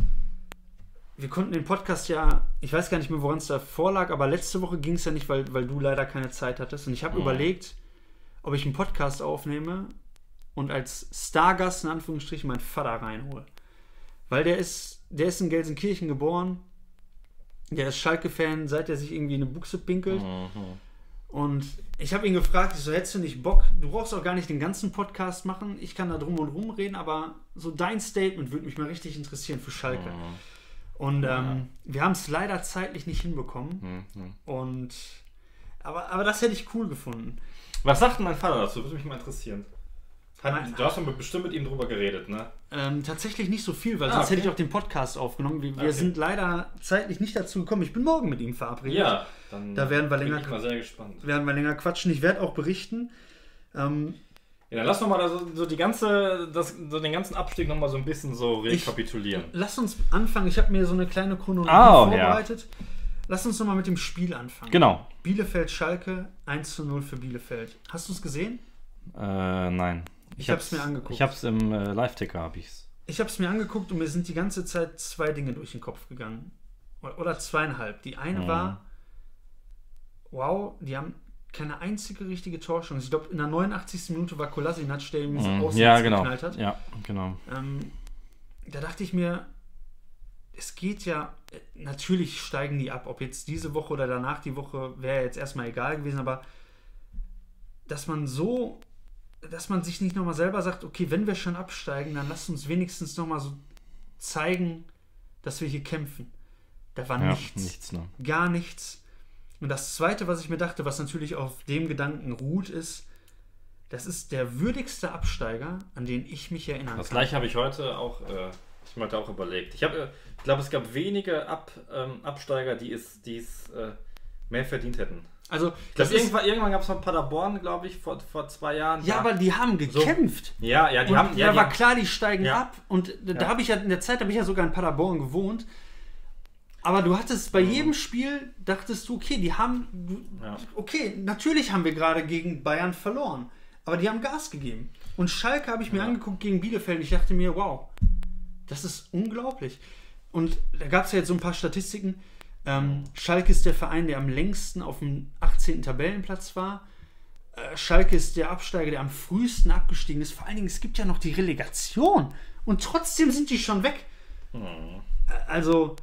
Wir konnten den Podcast ja, ich weiß gar nicht mehr, woran es da vorlag, aber letzte Woche ging es ja nicht, weil, weil du leider keine Zeit hattest. Und ich habe Mhm. überlegt, ob ich einen Podcast aufnehme und als Stargast in Anführungsstrichen meinen Vater reinhole. Weil der ist, der ist in Gelsenkirchen geboren. Der ist Schalke-Fan, seit er sich irgendwie eine Buchse pinkelt. Mhm. Und ich habe ihn gefragt, ich so, hättest du nicht Bock? Du brauchst auch gar nicht den ganzen Podcast machen. Ich kann da drum und rum reden, aber so dein Statement würde mich mal richtig interessieren für Schalke. Mhm. Und Ja. ähm, wir haben es leider zeitlich nicht hinbekommen. Mhm. Und aber, aber das hätte ich cool gefunden. Was sagt denn mein Vater dazu? Würde mich mal interessieren. Hat, Mein- du hast doch bestimmt mit ihm drüber geredet, ne? Ähm, tatsächlich nicht so viel, weil Ah, sonst okay. hätte ich auch den Podcast aufgenommen. Wir, wir Okay. sind leider zeitlich nicht dazu gekommen. Ich bin morgen mit ihm verabredet. Ja, dann Da werden wir bin länger- ich mal sehr gespannt. Werden wir länger quatschen. Ich werde auch berichten. Ähm, Ja, dann lass doch mal da so, so die ganze, das, so den ganzen Abstieg noch mal so ein bisschen so Ich- rekapitulieren. lass uns anfangen. Ich habe mir so eine kleine Chronologie Oh, vorbereitet. Lass uns nochmal mit dem Spiel anfangen. Genau. Bielefeld-Schalke, eins zu null für Bielefeld. Hast du es gesehen? Äh, nein. Ich hab's mir angeguckt. Ich hab's im äh, Live-Ticker, hab ich's. Ich habe es mir angeguckt und mir sind die ganze Zeit zwei Dinge durch den Kopf gegangen. Oder, oder zweieinhalb. Die eine Mhm. war, wow, die haben keine einzige richtige Torchance. Ich glaube, in der neunundachtzigsten Minute war Kolasinac, der ihm so Mhm. außen Ja, genau. geknallt hat. Ja, genau. Ähm, da dachte ich mir, es geht ja, äh, natürlich steigen die ab, ob jetzt diese Woche oder danach die Woche, wäre jetzt erstmal egal gewesen, aber dass man so, dass man sich nicht nochmal selber sagt, okay, wenn wir schon absteigen, dann lasst uns wenigstens nochmal so zeigen, dass wir hier kämpfen. Da war Ja, nichts, nichts, ne? gar nichts. Und das Zweite, was ich mir dachte, was natürlich auf dem Gedanken ruht, ist, das ist der würdigste Absteiger, an den ich mich erinnern Das kann. gleiche habe ich heute auch, äh, ich mir heute auch überlegt. Ich, hab, äh, ich glaube, es gab wenige Ab, ähm, Absteiger, die es, die es äh, mehr verdient hätten. Also, Ich das glaube, ist, irgendwann, irgendwann gab es von Paderborn, glaube ich, vor, vor zwei Jahren. ja, da- aber die haben gekämpft. Ja, ja, die Und haben. Ja, da die war haben, klar, die steigen Ja. ab. Und da Ja. habe ich ja in der Zeit, habe ich ja sogar in Paderborn gewohnt. Aber du hattest bei jedem Spiel, dachtest du, okay, die haben, du, Ja. okay, natürlich haben wir gerade gegen Bayern verloren. Aber die haben Gas gegeben. Und Schalke habe ich mir Ja. angeguckt gegen Bielefeld und ich dachte mir, wow, das ist unglaublich. Und da gab es ja jetzt so ein paar Statistiken. Ähm, Schalke ist der Verein, der am längsten auf dem achtzehnten Tabellenplatz war. Äh, Schalke ist der Absteiger, der am frühesten abgestiegen ist. Vor allen Dingen, es gibt ja noch die Relegation. Und trotzdem sind die schon weg. Hm. Äh, Also,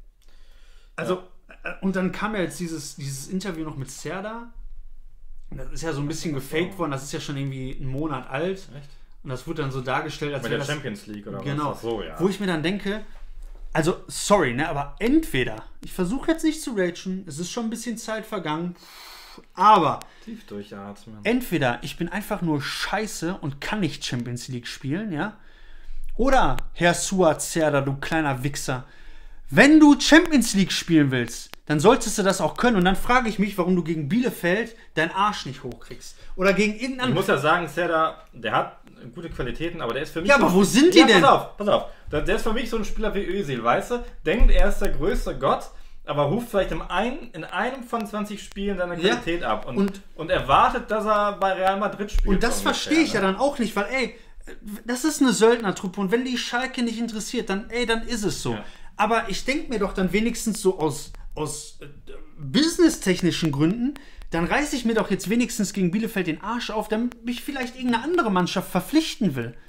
also äh, und dann kam ja jetzt dieses, dieses Interview noch mit Serdar. Und das ist ja so ein bisschen gefaked worden. Das ist ja schon irgendwie einen Monat alt. Echt? Und das wurde dann so dargestellt, als Bei wäre der das... Champions League oder Genau. was? Ach so, ja. Wo ich mir dann denke, also sorry, ne, aber entweder, ich versuche jetzt nicht zu ragen, es ist schon ein bisschen Zeit vergangen, aber Tief durchatmen. entweder ich bin einfach nur scheiße und kann nicht Champions League spielen, ja, oder Herr Suat Serdar, du kleiner Wichser, wenn du Champions League spielen willst, dann solltest du das auch können. Und dann frage ich mich, warum du gegen Bielefeld deinen Arsch nicht hochkriegst. Oder gegen Ich irgendeinen... muss ja sagen, Serdar, der hat gute Qualitäten, aber der ist für mich. Ja, so aber wo sind die ja, denn? Pass auf, pass auf. Der der ist für mich so ein Spieler wie Özil, weißt du? Denkt, er ist der größte Gott, aber ruft vielleicht in, ein, in einem von zwanzig Spielen seine Ja. Qualität ab und, Und- und, erwartet, dass er bei Real Madrid spielt. Und das so verstehe ich ja ungefähr, dann auch nicht, weil, ey, das ist eine Söldnertruppe und wenn die Schalke nicht interessiert, dann, ey, dann ist es so. Ja. Aber ich denke mir doch dann wenigstens so aus, aus äh, businesstechnischen Gründen, dann reiße ich mir doch jetzt wenigstens gegen Bielefeld den Arsch auf, damit mich vielleicht irgendeine andere Mannschaft verpflichten will.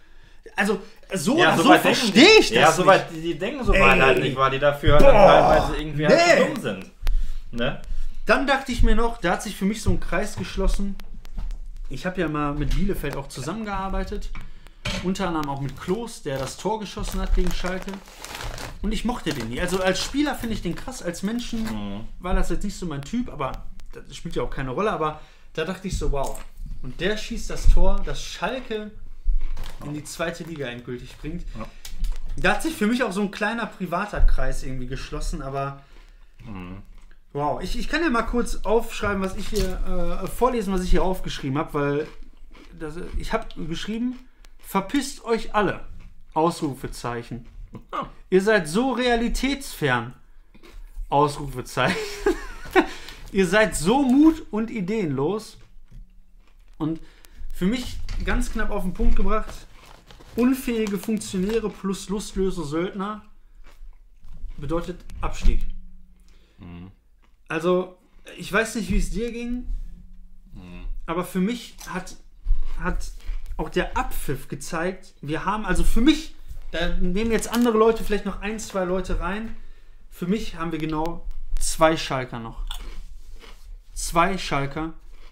Also, so, Ja, so, so weit verstehe ich das Ja, soweit, die, die denken so weit halt nicht, weil die dafür halt dann teilweise irgendwie halt nee. so dumm sind. Ne? Dann dachte ich mir noch, da hat sich für mich so ein Kreis geschlossen. Ich habe ja mal mit Bielefeld auch zusammengearbeitet. Unter anderem auch mit Klos, der das Tor geschossen hat gegen Schalke. Und ich mochte den nie. Also als Spieler finde ich den krass, als Menschen mhm. war das jetzt nicht so mein Typ, aber das spielt ja auch keine Rolle. Aber da dachte ich so, wow. Und der schießt das Tor, das Schalke in die zweite Liga endgültig bringt. Ja. Da hat sich für mich auch so ein kleiner privater Kreis irgendwie geschlossen, aber mhm. wow. Ich, ich kann ja mal kurz aufschreiben, was ich hier, äh, vorlesen, was ich hier aufgeschrieben habe, weil das, ich habe geschrieben, verpisst euch alle. Ausrufezeichen. Oh. Ihr seid so realitätsfern. Ausrufezeichen. Ihr seid so mut- und ideenlos. Und für mich ganz knapp auf den Punkt gebracht, unfähige Funktionäre plus lustlose Söldner bedeutet Abstieg. Mhm. Also, ich weiß nicht, wie es dir ging, mhm. aber für mich hat, hat auch der Abpfiff gezeigt, wir haben, also für mich, da nehmen jetzt andere Leute, vielleicht noch ein, zwei Leute rein, für mich haben wir genau zwei Schalker noch. Zwei Schalker.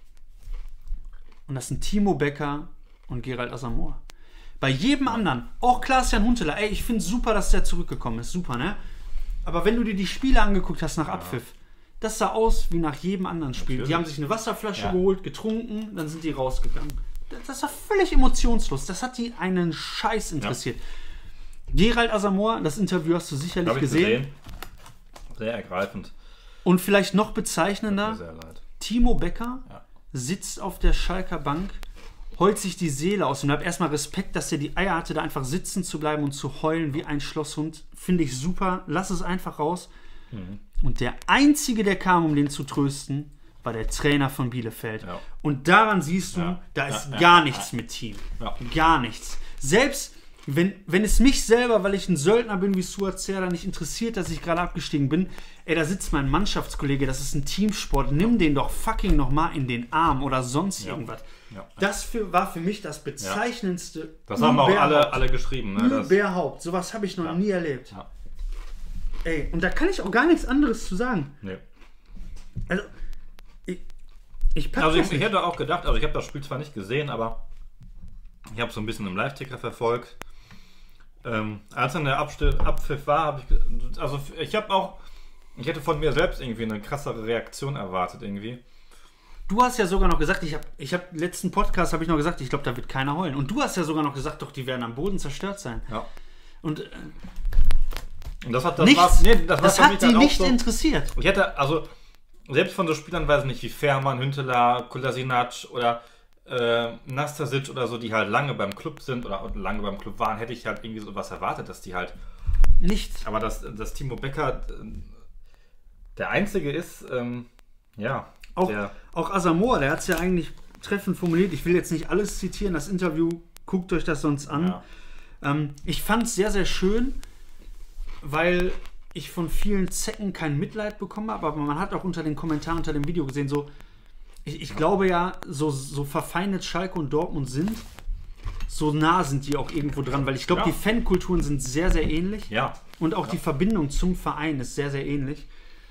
Und das sind Timo Becker und Gerald Asamoah. Bei jedem anderen, auch Klaas-Jan Huntelaar, ey, ich finde es super, dass der zurückgekommen ist, super, ne? Aber wenn du dir die Spiele angeguckt hast nach Abpfiff, ja. das sah aus wie nach jedem anderen Spiel. Natürlich. Die haben sich eine Wasserflasche ja. geholt, getrunken, dann sind die rausgegangen. Das war völlig emotionslos. Das hat die einen Scheiß interessiert. Ja. Gerald Asamoah, das Interview hast du sicherlich Hab ich gesehen. gesehen. Sehr ergreifend. Und vielleicht noch bezeichnender, sehr leid. Timo Becker ja. sitzt auf der Schalker Bank, heult sich die Seele aus und hab erstmal Respekt, dass er die Eier hatte, da einfach sitzen zu bleiben und zu heulen wie ein Schlosshund. Finde ich super. Lass es einfach raus. Mhm. Und der Einzige, der kam, um den zu trösten, war der Trainer von Bielefeld. Ja. Und daran siehst du, ja. da ist ja. gar ja. nichts mit Team. Ja. Gar nichts. Selbst wenn, wenn es mich selber, weil ich ein Söldner bin wie Suat Serdar, nicht interessiert, dass ich gerade abgestiegen bin, ey, da sitzt mein Mannschaftskollege, das ist ein Teamsport, nimm den doch fucking nochmal in den Arm oder sonst ja. irgendwas. Ja. Das für, war für mich das bezeichnendste. Ja. Das haben auch alle, alle geschrieben. Ne? Überhaupt. Sowas habe ich noch ja. nie erlebt. Ja. Ey, und da kann ich auch gar nichts anderes zu sagen. Nee. Also, ich, ich pack Also das ich, nicht. ich hätte auch gedacht, also ich habe das Spiel zwar nicht gesehen, aber ich habe so ein bisschen im Live-Ticker verfolgt. Ähm, als dann der Abstill, Abpfiff war, habe ich, also ich habe auch, ich hätte von mir selbst irgendwie eine krassere Reaktion erwartet irgendwie. Du hast ja sogar noch gesagt, ich habe, ich habe letzten Podcast habe ich noch gesagt, ich glaube, da wird keiner heulen. Und du hast ja sogar noch gesagt, doch, die werden am Boden zerstört sein. Ja. Und, äh, Und das hat, das nichts, war, nee, das, das war hat die nicht so, interessiert. Ich hätte, also, selbst von so Spielern, weiß ich nicht, wie Fährmann, Huntelaar, Kolasinac oder äh, Nastasic oder so, die halt lange beim Club sind oder lange beim Club waren, hätte ich halt irgendwie so was erwartet, dass die halt nichts. Aber dass, dass Timo Becker der Einzige ist, ähm, ja. Auch, der, auch Asamoah, der hat es ja eigentlich treffend formuliert. Ich will jetzt nicht alles zitieren, das Interview, guckt euch das sonst an. Ja. Ähm, ich fand es sehr, sehr schön, weil ich von vielen Zecken kein Mitleid bekommen habe, aber man hat auch unter den Kommentaren unter dem Video gesehen, so, ich, ich glaube ja, so, so verfeindet Schalke und Dortmund sind, so nah sind die auch irgendwo dran, weil ich glaube, ja. die Fankulturen sind sehr, sehr ähnlich. Ja. Und auch ja. die Verbindung zum Verein ist sehr, sehr ähnlich.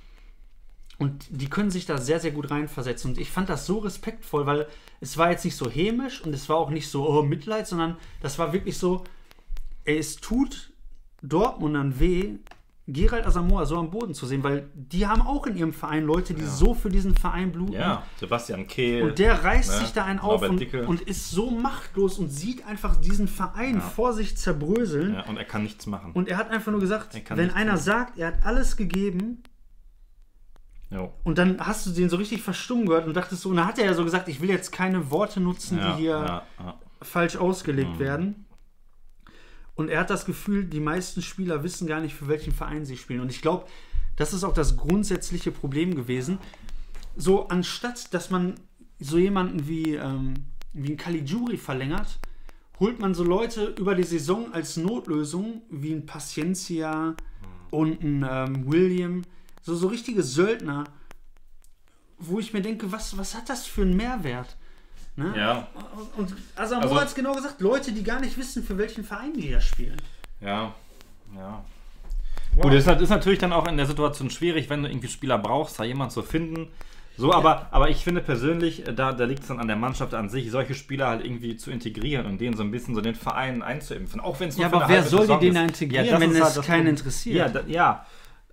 Und die können sich da sehr, sehr gut reinversetzen. Und ich fand das so respektvoll, weil es war jetzt nicht so hämisch und es war auch nicht so, oh, Mitleid, sondern das war wirklich so, ey, es tut Dortmundern weh, Gerald Asamoah so am Boden zu sehen, weil die haben auch in ihrem Verein Leute, die ja. so für diesen Verein bluten. Ja, Sebastian Kehl. Und der reißt ne? sich da einen auf und, Dicke. und ist so machtlos und sieht einfach diesen Verein ja. vor sich zerbröseln. Ja, und er kann nichts machen. Und er hat einfach nur gesagt, wenn einer machen. sagt, er hat alles gegeben, jo. und dann hast du den so richtig verstummen gehört und dachtest so, und dann hat er ja so gesagt, ich will jetzt keine Worte nutzen, ja, die hier ja, ja. falsch ausgelegt mhm. werden. Und er hat das Gefühl, die meisten Spieler wissen gar nicht, für welchen Verein sie spielen. Und ich glaube, das ist auch das grundsätzliche Problem gewesen. So, anstatt, dass man so jemanden wie, ähm, wie ein Caligiuri verlängert, holt man so Leute über die Saison als Notlösung, wie ein Paciencia und ein ähm, William, so, so richtige Söldner, wo ich mir denke, was, was hat das für einen Mehrwert? Ne? Ja. Und Asamoah Also- hat es genau gesagt, Leute, die gar nicht wissen, für welchen Verein die da spielen. Ja, ja. Wow. Gut, das ist, ist natürlich dann auch in der Situation schwierig, wenn du irgendwie Spieler brauchst, da jemanden zu finden. So, Ja. aber, aber ich finde persönlich, da, da liegt es dann an der Mannschaft an sich, solche Spieler halt irgendwie zu integrieren und denen so ein bisschen so den Verein einzuimpfen. Auch wenn es nur Ja, für aber eine wer halbe soll die Saison denn ist. da integrieren, das wenn ist es halt das keinen Problem. interessiert? Ja, da, ja.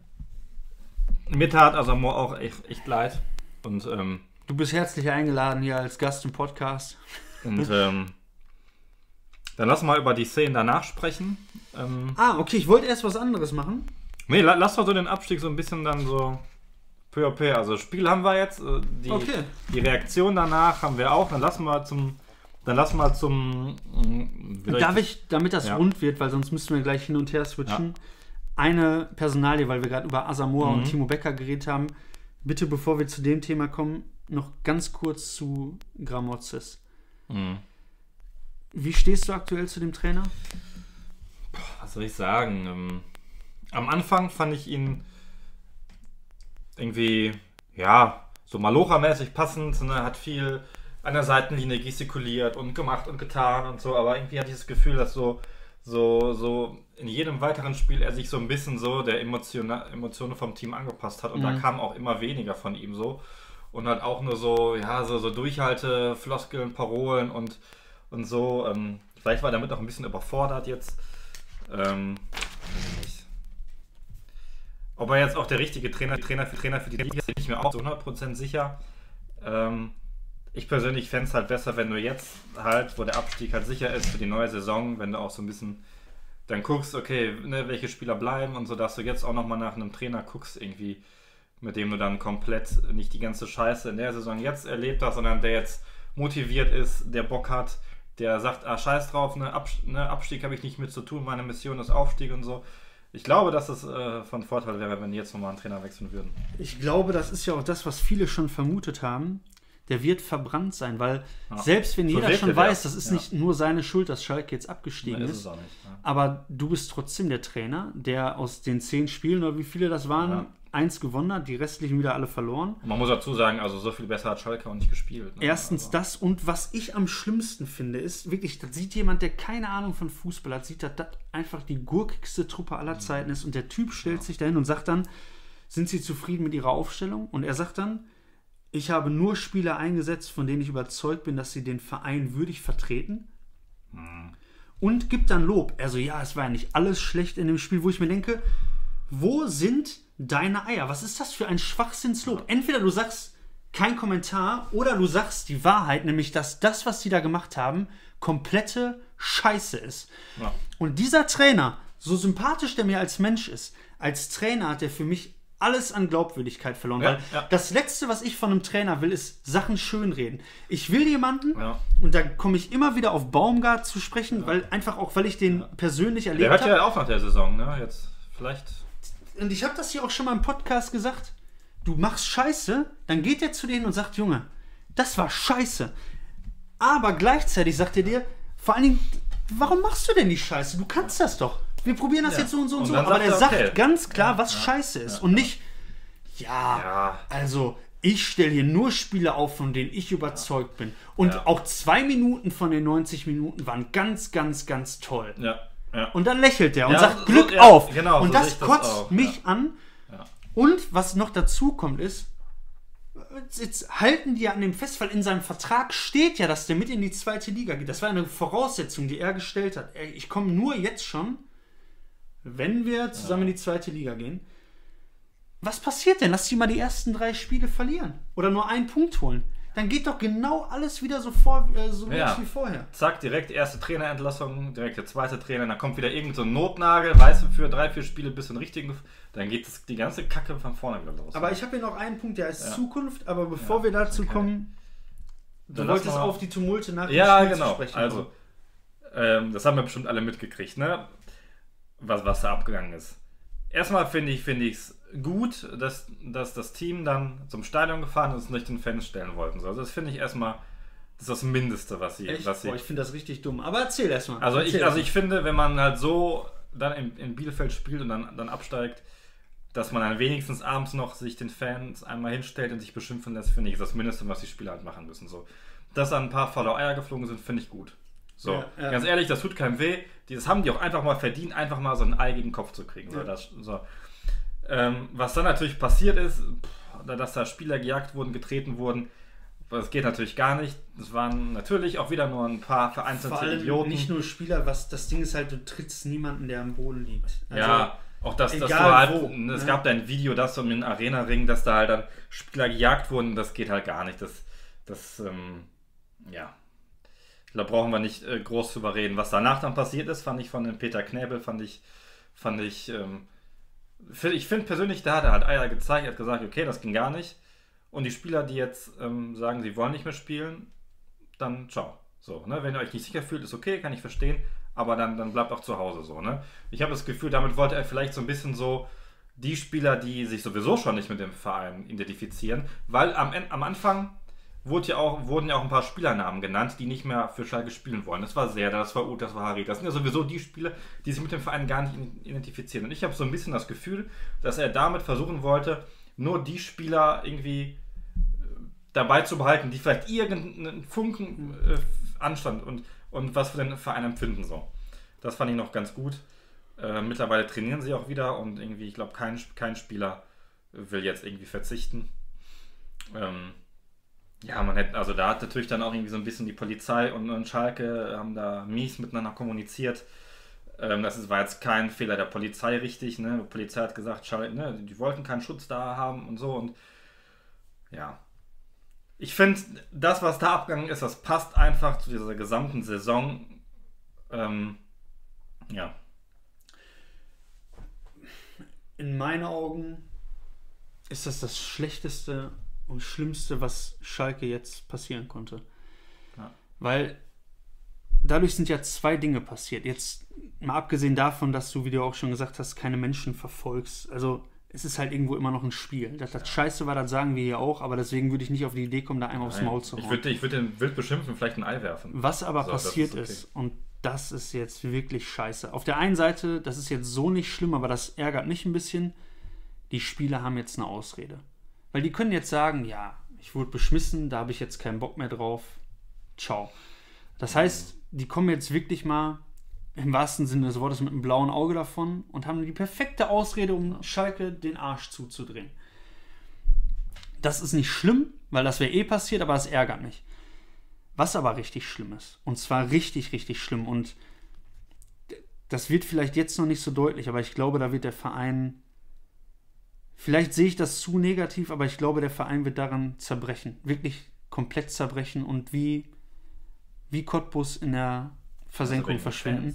Mir tat Asamoah auch echt, echt leid. Und, ähm, Du bist herzlich eingeladen hier als Gast im Podcast. und ähm, dann lass mal über die Szenen danach sprechen. Ähm, Ah, okay, ich wollte erst was anderes machen. Nee, la- lass doch so den Abstieg so ein bisschen dann so peu à peu. Also Spiel haben wir jetzt, äh, die, Okay. die Reaktion danach haben wir auch. Dann lassen wir zum, dann lassen wir zum. mh, wie soll Darf das- ich, damit das Ja. rund wird, weil sonst müssten wir gleich hin und her switchen, eine Personalie, weil wir gerade über Asamoah Mhm. und Timo Becker geredet haben. Bitte, bevor wir zu dem Thema kommen, noch ganz kurz zu Gramotzes. Mh. Wie stehst du aktuell zu dem Trainer? Was soll ich sagen? Ähm, am Anfang fand ich ihn irgendwie, ja, so Malocha-mäßig passend. Ne? Hat viel an der Seitenlinie gestikuliert und gemacht und getan und so. Aber irgendwie hatte ich das Gefühl, dass so, so, so in jedem weiteren Spiel er sich so ein bisschen so der Emotion, Emotionen vom Team angepasst hat. Und da Mhm. kam auch immer weniger von ihm so. Und halt auch nur so, ja, so, so Durchhalte, Floskeln, Parolen und, und so. Ähm, vielleicht war er damit auch ein bisschen überfordert jetzt. Ähm, weiß ich nicht. Ob er jetzt auch der richtige Trainer, Trainer für Trainer für die Liga ist, bin ich mir auch zu hundert Prozent sicher. Ähm, ich persönlich fände es halt besser, wenn du jetzt halt, wo der Abstieg halt sicher ist für die neue Saison, wenn du auch so ein bisschen dann guckst, okay, ne, welche Spieler bleiben und so, dass du jetzt auch nochmal nach einem Trainer guckst, irgendwie, mit dem du dann komplett nicht die ganze Scheiße in der Saison jetzt erlebt hast, sondern der jetzt motiviert ist, der Bock hat, der sagt, ah, scheiß drauf, ne, Abs- ne Abstieg habe ich nicht mit zu tun, meine Mission ist Aufstieg und so. Ich glaube, dass es äh, von Vorteil wäre, wenn die jetzt nochmal einen Trainer wechseln würden. Ich glaube, das ist ja auch das, was viele schon vermutet haben. Der wird verbrannt sein, weil Ja. selbst wenn So jeder wirkte schon der. weiß, das ist Ja. nicht nur seine Schuld, dass Schalke jetzt abgestiegen Nee, ist, es auch nicht. Ne? aber du bist trotzdem der Trainer, der aus den zehn Spielen, oder wie viele das waren, Ja. eins gewonnen hat, die restlichen wieder alle verloren. Und man muss dazu sagen, also so viel besser hat Schalke auch nicht gespielt. Ne? Erstens also. das, und was ich am schlimmsten finde, ist wirklich, das sieht jemand, der keine Ahnung von Fußball hat, sieht, dass das einfach die gurkigste Truppe aller Zeiten ist, und der Typ stellt sich dahin und sagt dann, sind Sie zufrieden mit Ihrer Aufstellung? Und er sagt dann, ich habe nur Spieler eingesetzt, von denen ich überzeugt bin, dass sie den Verein würdig vertreten. Hm. Und gibt dann Lob. Also ja, es war ja nicht alles schlecht in dem Spiel, wo ich mir denke, wo sind deine Eier? Was ist das für ein Schwachsinnslob? Entweder du sagst kein Kommentar oder du sagst die Wahrheit, nämlich dass das, was die da gemacht haben, komplette Scheiße ist. Ja. Und dieser Trainer, so sympathisch der mir als Mensch ist, als Trainer hat er für mich alles an Glaubwürdigkeit verloren. Ja, weil ja. das Letzte, was ich von einem Trainer will, ist Sachen schönreden. Ich will jemanden, Ja. und da komme ich immer wieder auf Baumgart zu sprechen, weil einfach auch, weil ich den persönlich Der erlebt hört habe. ja auch nach der Saison, ne? Jetzt vielleicht. Und ich habe das hier auch schon mal im Podcast gesagt. Du machst Scheiße, dann geht er zu denen und sagt, Junge, das war Scheiße. Aber gleichzeitig sagt er dir, vor allen Dingen, warum machst du denn die Scheiße? Du kannst das doch. Wir probieren das Ja. jetzt so und so und, Und so. dann Aber sagt der er, sagt okay. ganz klar, Ja, was ja, Scheiße ist. ja, und ja. nicht, ja, Ja. also ich stelle hier nur Spiele auf, von denen ich überzeugt bin. Und Ja. auch zwei Minuten von den neunzig Minuten waren ganz, ganz, ganz toll. Ja. Ja. Und dann lächelt er und Ja, sagt, so- Glück ja, auf. genau, und so das sehe ich das kotzt auch, mich ja. an. Ja. Und was noch dazu kommt ist, jetzt halten die ja an dem fest, weil in seinem Vertrag steht ja, dass der mit in die zweite Liga geht. Das war eine Voraussetzung, die er gestellt hat. Ey, ich komme nur jetzt schon, wenn wir zusammen in die zweite Liga gehen. Was passiert denn? Lass die mal die ersten drei Spiele verlieren. Oder nur einen Punkt holen. Dann geht doch genau alles wieder so, vor, äh, so Ja. los wie vorher. Zack, direkt erste Trainerentlassung, direkt der zweite Trainer, dann kommt wieder irgend so ein Notnagel, weißt du, für drei, vier Spiele bis in den richtigen, dann geht das, die ganze Kacke von vorne wieder los. Aber ich habe hier noch einen Punkt, der heißt Ja. Zukunft. Aber bevor Ja, wir dazu okay. kommen, du Dann lass wolltest mal- auf die Tumulte nach dem Ja, Spiel zu genau. sprechen Also, kommen. ähm, das haben wir bestimmt alle mitgekriegt, ne? Was, was da abgegangen ist. Erstmal finde ich finde ich es gut, dass, dass das Team dann zum Stadion gefahren ist und sich den Fans stellen wollten. So, also das finde ich erstmal, das ist das Mindeste, was sie... Echt? Was sie Boah, ich finde das richtig dumm. Aber erzähl erst mal. also, Erzähl ich, also erst ich finde, wenn man halt so dann in, in Bielefeld spielt und dann, dann absteigt, dass man dann wenigstens abends noch sich den Fans einmal hinstellt und sich beschimpfen lässt, finde ich, ist das Mindeste, was die Spieler halt machen müssen. So. dass da ein paar faule Eier geflogen sind, finde ich gut. So, ja, ja. Ganz ehrlich, das tut keinem weh. Das haben die auch einfach mal verdient, einfach mal so ein Ei gegen den Kopf zu kriegen. So, ja. das, so. Ähm, was dann natürlich passiert ist, pff, dass da Spieler gejagt wurden, getreten wurden, das geht natürlich gar nicht. Es waren natürlich auch wieder nur ein paar vereinzelte Vor allem Idioten. Nicht nur Spieler, was das Ding ist halt, du trittst niemanden, der am Boden liegt. Also, ja, auch das, dass du egal halt, wo, es ne? gab da ein Video, das um den Arena-Ring, dass da halt dann Spieler gejagt wurden, das geht halt gar nicht. Das, das, ähm, ja. Da brauchen wir nicht äh, groß drüber reden. Was danach dann passiert ist, fand ich von dem Peter Knäbel, fand ich, fand ich, ähm, ich finde persönlich, da hat er halt Eier gezeigt, er hat gesagt, okay, das ging gar nicht. Und die Spieler, die jetzt ähm, sagen, sie wollen nicht mehr spielen, dann ciao. So, ne? Wenn ihr euch nicht sicher fühlt, ist okay, kann ich verstehen, aber dann, dann bleibt auch zu Hause so. Ne? Ich habe das Gefühl, damit wollte er vielleicht so ein bisschen so die Spieler, die sich sowieso schon nicht mit dem Verein identifizieren, weil am, am Anfang wurde ja auch, wurden ja auch ein paar Spielernamen genannt, die nicht mehr für Schalke spielen wollen. Das war Serda, das war Uth, das war Harit. Das sind ja sowieso die Spieler, die sich mit dem Verein gar nicht identifizieren. Und ich habe so ein bisschen das Gefühl, dass er damit versuchen wollte, nur die Spieler irgendwie dabei zu behalten, die vielleicht irgendeinen Funken äh, Anstand und, und was für den Verein empfinden. So. Das fand ich noch ganz gut. Äh, mittlerweile trainieren sie auch wieder und irgendwie, ich glaube, kein, kein Spieler will jetzt irgendwie verzichten. Ähm, ja, man hätte, also da hat natürlich dann auch irgendwie so ein bisschen die Polizei und, und Schalke haben da mies miteinander kommuniziert. Ähm, das ist, war jetzt kein Fehler der Polizei richtig, ne? Die Polizei hat gesagt, Schalke, ne, die wollten keinen Schutz da haben und so und ja. Ich finde, das, was da abgegangen ist, das passt einfach zu dieser gesamten Saison. Ähm, ja. In meinen Augen ist das das Schlechteste und Schlimmste, was Schalke jetzt passieren konnte. Ja. Weil dadurch sind ja zwei Dinge passiert. Jetzt mal abgesehen davon, dass du, wie du auch schon gesagt hast, keine Menschen verfolgst. Also es ist halt irgendwo immer noch ein Spiel. Dass das Scheiße war, das sagen wir hier auch, aber deswegen würde ich nicht auf die Idee kommen, da einmal aufs Nein. Maul zu hauen. Ich würde ich würd den wild beschimpfen, vielleicht ein Ei werfen. Was aber so, passiert ist, ist, okay. und das ist jetzt wirklich scheiße. Auf der einen Seite, das ist jetzt so nicht schlimm, aber das ärgert mich ein bisschen, die Spieler haben jetzt eine Ausrede. Weil die können jetzt sagen, ja, ich wurde beschmissen, da habe ich jetzt keinen Bock mehr drauf. Ciao. Das heißt, die kommen jetzt wirklich mal im wahrsten Sinne des Wortes mit einem blauen Auge davon und haben die perfekte Ausrede, um Schalke den Arsch zuzudrehen. Das ist nicht schlimm, weil das wäre eh passiert, aber das ärgert mich. Was aber richtig schlimm ist, und zwar richtig, richtig schlimm, und das wird vielleicht jetzt noch nicht so deutlich, aber ich glaube, da wird der Verein, vielleicht sehe ich das zu negativ, aber ich glaube, der Verein wird daran zerbrechen, wirklich komplett zerbrechen und wie, wie Cottbus in der Versenkung Also verschwinden.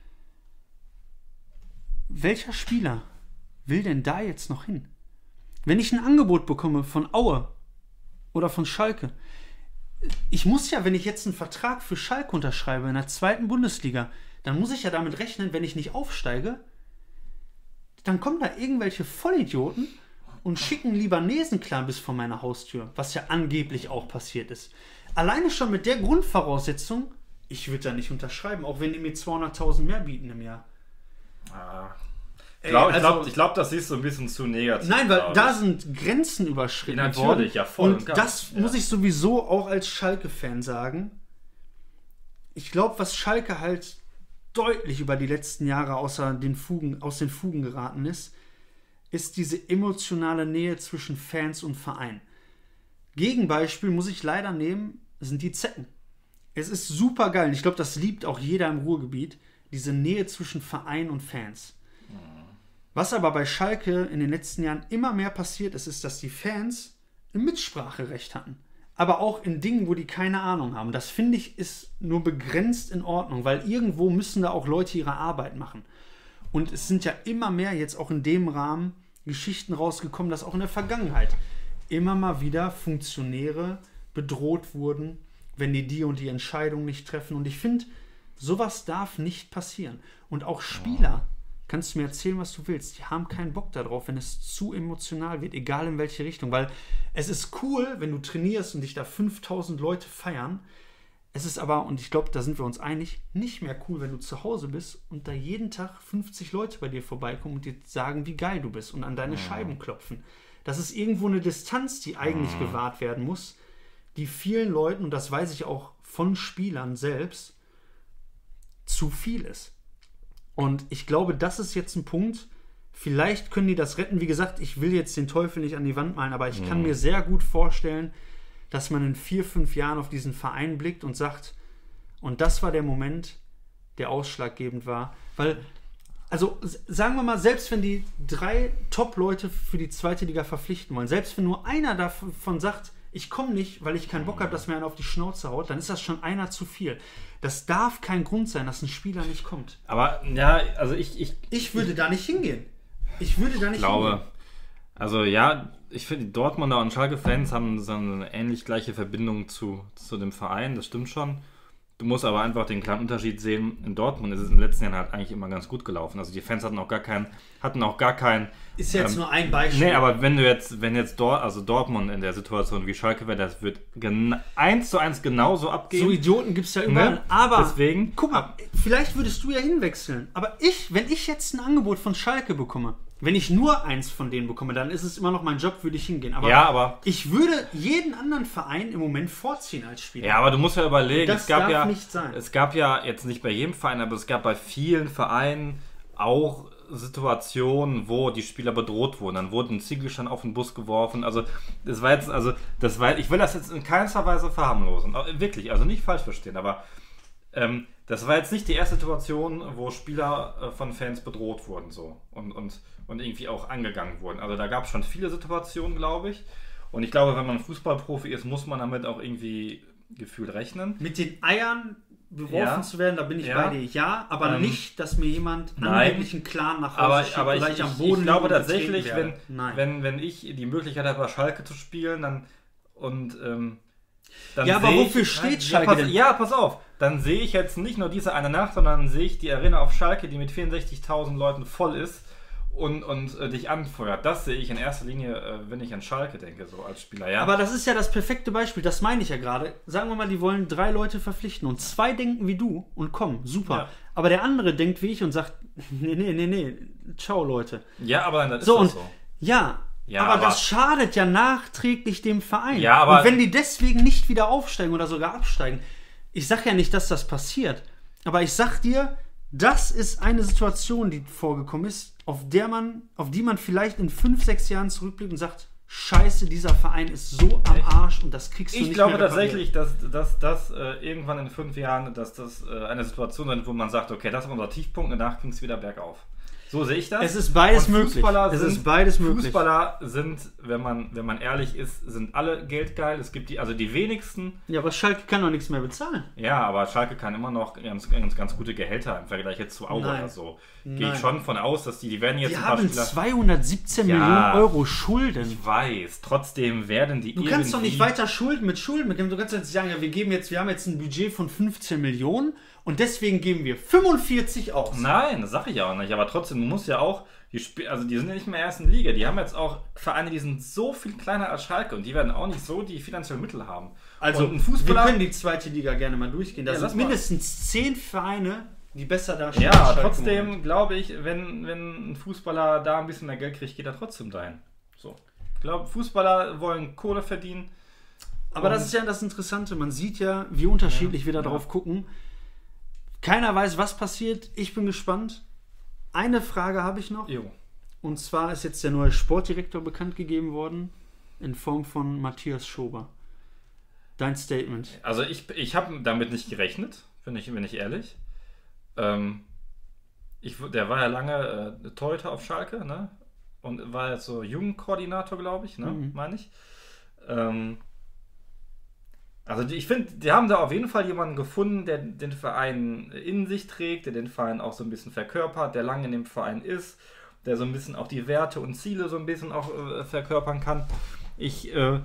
Welcher Spieler will denn da jetzt noch hin? Wenn ich ein Angebot bekomme von Aue oder von Schalke, ich muss ja, wenn ich jetzt einen Vertrag für Schalke unterschreibe in der zweiten Bundesliga, dann muss ich ja damit rechnen, wenn ich nicht aufsteige, dann kommen da irgendwelche Vollidioten und schicken Libanesen klar bis vor meiner Haustür, was ja angeblich auch passiert ist. Alleine schon mit der Grundvoraussetzung, ich würde da nicht unterschreiben, auch wenn die mir zweihunderttausend mehr bieten im Jahr. Ah. Ich Ey, glaube, also, glaub, glaub, das siehst du ein bisschen zu negativ. Nein, weil da sind Grenzen überschritten ja, natürlich, worden. ja, voll und und ganz. das Ja. muss ich sowieso auch als Schalke-Fan sagen. Ich glaube, was Schalke halt deutlich über die letzten Jahre außer den Fugen, aus den Fugen geraten ist, ist diese emotionale Nähe zwischen Fans und Verein. Gegenbeispiel muss ich leider nehmen, sind die Zecken. Es ist super geil, und ich glaube, das liebt auch jeder im Ruhrgebiet, diese Nähe zwischen Verein und Fans. Was aber bei Schalke in den letzten Jahren immer mehr passiert ist, ist, dass die Fans ein Mitspracherecht hatten. Aber auch in Dingen, wo die keine Ahnung haben. Das finde ich ist nur begrenzt in Ordnung, weil irgendwo müssen da auch Leute ihre Arbeit machen. Und es sind ja immer mehr jetzt auch in dem Rahmen Geschichten rausgekommen, dass auch in der Vergangenheit immer mal wieder Funktionäre bedroht wurden, wenn die die und die Entscheidung nicht treffen. Und ich finde, sowas darf nicht passieren. Und auch Spieler, kannst du mir erzählen, was du willst, die haben keinen Bock darauf, wenn es zu emotional wird, egal in welche Richtung. Weil es ist cool, wenn du trainierst und dich da fünftausend Leute feiern. Es ist aber, und ich glaube, da sind wir uns einig, nicht mehr cool, wenn du zu Hause bist und da jeden Tag fünfzig Leute bei dir vorbeikommen und dir sagen, wie geil du bist und an deine Scheiben klopfen. Das ist irgendwo eine Distanz, die eigentlich gewahrt werden muss, die vielen Leuten, und das weiß ich auch von Spielern selbst, zu viel ist. Und ich glaube, das ist jetzt ein Punkt, vielleicht können die das retten. Wie gesagt, ich will jetzt den Teufel nicht an die Wand malen, aber ich kann Mhm. mir sehr gut vorstellen, dass man in vier, fünf Jahren auf diesen Verein blickt und sagt, und das war der Moment, der ausschlaggebend war. Weil, also s- sagen wir mal, selbst wenn die drei Top-Leute für die zweite Liga verpflichten wollen, selbst wenn nur einer davon sagt, ich komme nicht, weil ich keinen Bock habe, dass mir einer auf die Schnauze haut, dann ist das schon einer zu viel. Das darf kein Grund sein, dass ein Spieler nicht kommt. Aber ja, also ich, ich Ich würde da nicht hingehen. Ich würde da nicht glaube, hingehen. also ja, ich finde, die Dortmunder und Schalke-Fans haben so eine ähnlich gleiche Verbindung zu, zu dem Verein, das stimmt schon. Du musst aber einfach den kleinen Unterschied sehen. In Dortmund ist es in den letzten Jahren halt eigentlich immer ganz gut gelaufen. Also die Fans hatten auch gar keinen, hatten auch gar keinen. Ist jetzt ähm, nur ein Beispiel. Nee, aber wenn du jetzt, wenn jetzt dort, also Dortmund in der Situation wie Schalke wäre, das wird gen- eins zu eins genauso abgehen. So Idioten gibt es ja überall. Ne? Aber Deswegen. guck mal, vielleicht würdest du ja hinwechseln. Aber ich, wenn ich jetzt ein Angebot von Schalke bekomme, wenn ich nur eins von denen bekomme, dann ist es immer noch mein Job, würde ich hingehen. Aber Ja, aber ich würde jeden anderen Verein im Moment vorziehen als Spieler. Ja, aber du musst ja überlegen, Das es gab darf ja, nicht sein. es gab ja jetzt nicht bei jedem Verein, aber es gab bei vielen Vereinen auch Situationen, wo die Spieler bedroht wurden. Dann wurde ein Ziegelstein auf den Bus geworfen. Also das war jetzt, also das war, ich will das jetzt in keinster Weise verharmlosen. Wirklich, also nicht falsch verstehen, aber ähm, das war jetzt nicht die erste Situation, wo Spieler äh, von Fans bedroht wurden so und, und, und irgendwie auch angegangen wurden. Also da gab es schon viele Situationen, glaube ich. Und ich glaube, wenn man Fußballprofi ist, muss man damit auch irgendwie gefühlt rechnen. Mit den Eiern beworfen Ja. zu werden, da bin ich Ja. bei dir. Ja, aber Ähm, nicht, dass mir jemand nein. angeblich einen Clan nach Hause Aber, schickt aber ich, oder ich, am ich, Boden ich glaube liege und tatsächlich, getreten wenn, werde. Nein. wenn, wenn ich die Möglichkeit habe, bei Schalke zu spielen, dann und ähm, dann Ja, aber sehe wofür ich, steht ja, Schalke pass, denn? Ja, pass auf. Dann sehe ich jetzt nicht nur diese eine Nacht, sondern sehe ich die Arena auf Schalke, die mit vierundsechzigtausend Leuten voll ist und, und äh, dich anfeuert. Das sehe ich in erster Linie, äh, wenn ich an Schalke denke, so als Spieler. Ja. Aber das ist ja das perfekte Beispiel, das meine ich ja gerade. Sagen wir mal, die wollen drei Leute verpflichten und zwei denken wie du und kommen, super. Ja. Aber der andere denkt wie ich und sagt, nee, nee, nee, nee, ciao Leute. ja, aber dann ist So, das und so. ja, Ja, aber, aber- das schadet ja nachträglich dem Verein. Ja, aber- und wenn die deswegen nicht wieder aufsteigen oder sogar absteigen, ich sag ja nicht, dass das passiert, aber ich sag dir, das ist eine Situation, die vorgekommen ist, auf der man, auf die man vielleicht in fünf, sechs Jahren zurückblickt und sagt, Scheiße, dieser Verein ist so am Arsch und das kriegst du Ich nicht glaube mehr repariert. tatsächlich, dass dass das äh, irgendwann in fünf Jahren, dass das äh, eine Situation sein wird, wo man sagt, okay, das ist unser Tiefpunkt, danach ging es wieder bergauf. So sehe ich das. Es ist beides Und möglich. Fußballer Es sind, ist beides möglich. Fußballer sind, wenn man, wenn man ehrlich ist, sind alle geldgeil. Es gibt die, also die wenigsten. Ja, aber Schalke kann doch nichts mehr bezahlen. Ja, aber Schalke kann immer noch ganz, ganz, ganz gute Gehälter im Vergleich jetzt zu Aue Nein. oder so. Gehe Nein. ich schon von aus, dass die, die werden jetzt Die ein paar haben Spieler. zweihundertsiebzehn Ja. Millionen Euro Schulden. Ich weiß, trotzdem werden die Du kannst doch nicht irgendwie- weiter Schulden mit Schulden mitnehmen. Du kannst jetzt nicht sagen, ja, wir geben jetzt, wir haben jetzt ein Budget von fünfzehn Millionen und deswegen geben wir fünfundvierzig aus. Nein, das sage ich auch nicht. Aber trotzdem, du musst ja auch, die, Sp- also die sind ja nicht mehr in der ersten Liga. Die haben jetzt auch Vereine, die sind so viel kleiner als Schalke und die werden auch nicht so die finanziellen Mittel haben. Also, und ein Fußballer, wir können die zweite Liga gerne mal durchgehen. Da Ja, lass sind mal. mindestens zehn Vereine, die besser dastehen. ja, als Schalke im trotzdem Moment. glaube ich, wenn, wenn ein Fußballer da ein bisschen mehr Geld kriegt, geht er trotzdem dahin. So. Ich glaube, Fußballer wollen Kohle verdienen. Aber das ist ja das Interessante. Man sieht ja, wie unterschiedlich wir da drauf gucken. Keiner weiß, was passiert. Ich bin gespannt. Eine Frage habe ich noch. Jo. Und zwar ist jetzt der neue Sportdirektor bekannt gegeben worden. In Form von Matthias Schober. Dein Statement. Also ich, ich habe damit nicht gerechnet, bin ich, bin ich ehrlich. Ähm, ich, der war ja lange äh, Torhüter auf Schalke, ne? Und war jetzt so Jugendkoordinator, glaube ich, ne? Mhm. Meine ich. Ähm, also die, ich finde, die haben da auf jeden Fall jemanden gefunden, der den Verein in sich trägt, der den Verein auch so ein bisschen verkörpert, der lange in dem Verein ist, der so ein bisschen auch die Werte und Ziele so ein bisschen auch äh, verkörpern kann. Ich, äh,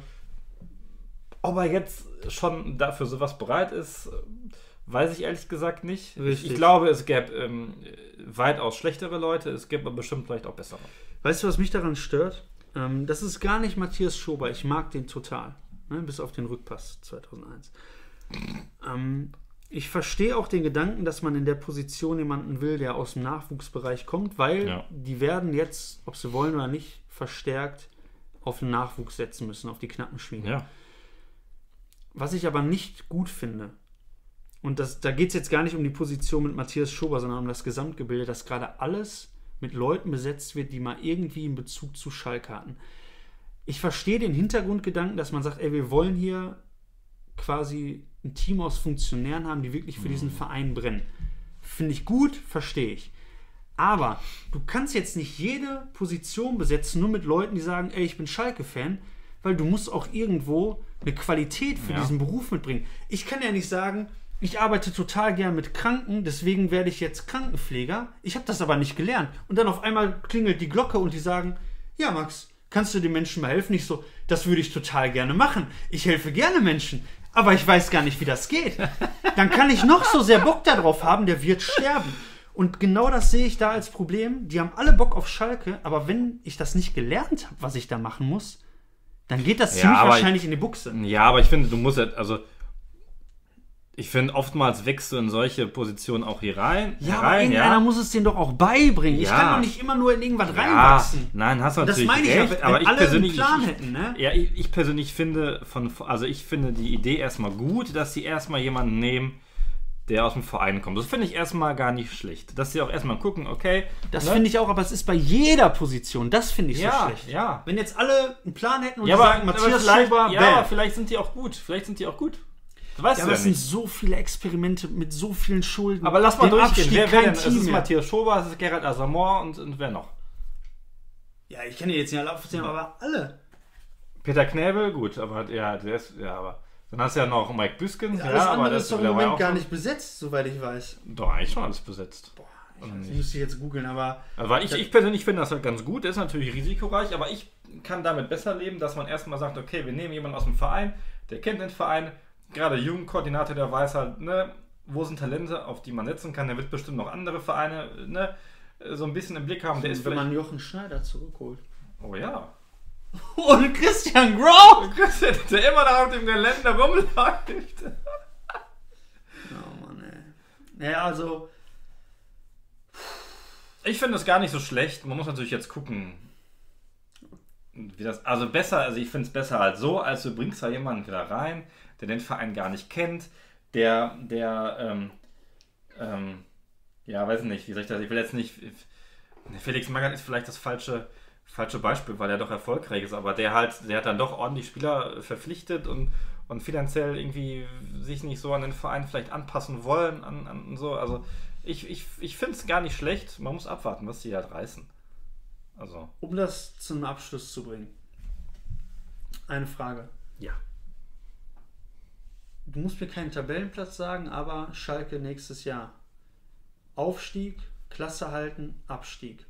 ob er jetzt schon dafür sowas bereit ist, weiß ich ehrlich gesagt nicht. Ich, Richtig. ich glaube, es gäbe ähm, weitaus schlechtere Leute, es gäbe aber bestimmt vielleicht auch bessere. Weißt du, was mich daran stört? Ähm, das ist gar nicht Matthias Schober. Ich mag den total. Ne? Bis auf den Rückpass zweitausendeins. Ähm, ich verstehe auch den Gedanken, dass man in der Position jemanden will, der aus dem Nachwuchsbereich kommt, weil Ja. die werden jetzt, ob sie wollen oder nicht, verstärkt auf den Nachwuchs setzen müssen, auf die Knappenschiene. Ja. Was ich aber nicht gut finde, und das, da geht es jetzt gar nicht um die Position mit Matthias Schober, sondern um das Gesamtgebilde, dass gerade alles mit Leuten besetzt wird, die mal irgendwie einen Bezug zu Schalke hatten. Ich verstehe den Hintergrundgedanken, dass man sagt, ey, wir wollen hier quasi ein Team aus Funktionären haben, die wirklich für diesen Verein brennen. Finde ich gut, verstehe ich. Aber du kannst jetzt nicht jede Position besetzen, nur mit Leuten, die sagen, ey, ich bin Schalke-Fan, weil du musst auch irgendwo eine Qualität für ja. diesen Beruf mitbringen. Ich kann ja nicht sagen, ich arbeite total gern mit Kranken, deswegen werde ich jetzt Krankenpfleger. Ich habe das aber nicht gelernt. Und dann auf einmal klingelt die Glocke und die sagen, ja Max, kannst du den Menschen mal helfen? Ich so, das würde ich total gerne machen. Ich helfe gerne Menschen, aber ich weiß gar nicht, wie das geht. Dann kann ich noch so sehr Bock darauf haben, der wird sterben. Und genau das sehe ich da als Problem. Die haben alle Bock auf Schalke, aber wenn ich das nicht gelernt habe, was ich da machen muss, dann geht das ja, ziemlich wahrscheinlich ich, in die Buchse. Ja, aber ich finde, du musst halt, also ich finde, oftmals wächst du in solche Positionen auch hier rein. Ja, rein, aber irgendeiner ja. muss es denen doch auch beibringen. Ja. Ich kann doch nicht immer nur in irgendwas ja. reinwachsen. Nein, hast du natürlich das meine ich, recht. Ja, aber ich alle persönlich, einen Plan ich, hätten, ne? Ja, ich, ich persönlich finde, von, also ich finde die Idee erstmal gut, dass sie erstmal jemanden nehmen, der aus dem Verein kommt. Das finde ich erstmal gar nicht schlecht. Dass sie auch erstmal gucken, okay. Das ne? finde ich auch, aber es ist bei jeder Position. Das finde ich ja, so schlecht. Ja. Wenn jetzt alle einen Plan hätten und ja, die aber, sagen, Matthias vielleicht, Schober, ja, aber vielleicht sind die auch gut. Vielleicht sind die auch gut. Das weißt ja, du aber ja es nicht. sind so viele Experimente mit so vielen Schulden. Aber lass mal Den durchgehen. Abstieg, Wer, wer kein denn? Es Team ist mehr. Matthias Schober, es ist Gerald Asamoah und, und wer noch? Ja, ich kann die jetzt nicht alle aufzählen, aber alle. Peter Knäbel, gut, aber ja, der ist, ja, aber dann hast du ja noch Mike Büskens. Ja, alles ja, andere aber ist doch im Moment gar nicht besetzt, soweit ich weiß. Doch, eigentlich schon alles besetzt. Boah, ich weiß, müsste ich jetzt googeln, aber... Aber ich, ich persönlich finde das halt ganz gut, der ist natürlich risikoreich, aber ich kann damit besser leben, dass man erstmal sagt, okay, wir nehmen jemanden aus dem Verein, der kennt den Verein, gerade Jugendkoordinator, der weiß halt, ne, wo sind Talente, auf die man setzen kann, der wird bestimmt noch andere Vereine, ne, so ein bisschen im Blick haben. Der ist wenn man Jochen Schneider zurückholt. Oh ja. Und Christian Groh! Der immer da auf dem Gelände rumläuft. Oh Mann, ey. Ja, also... Ich finde es gar nicht so schlecht. Man muss natürlich jetzt gucken, wie das... Also besser, also ich finde es besser als so, als du bringst da jemanden wieder rein, der den Verein gar nicht kennt, der, der, ähm, ähm, ja, weiß nicht, wie soll ich das... Ich will jetzt nicht... Felix Magath ist vielleicht das falsche... falsche Beispiel, weil er doch erfolgreich ist, aber der halt, der hat dann doch ordentlich Spieler verpflichtet und, und finanziell irgendwie sich nicht so an den Verein vielleicht anpassen wollen, an, an so, also ich, ich, ich finde es gar nicht schlecht, man muss abwarten, was die halt reißen. Also. Um das zum Abschluss zu bringen, eine Frage. Ja. Du musst mir keinen Tabellenplatz sagen, aber Schalke nächstes Jahr. Aufstieg, Klasse halten, Abstieg.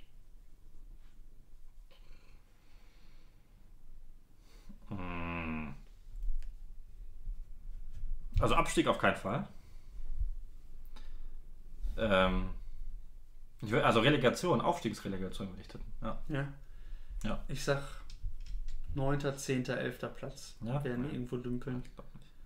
Also Abstieg auf keinen Fall. Ähm, ich will, also Relegation, Aufstiegsrelegation würde ich tippen. Ja. Ja. Ja. Ich sag neunter, zehnter, elfter Platz. Ja? Werden irgendwo dünkeln. Ich glaub nicht.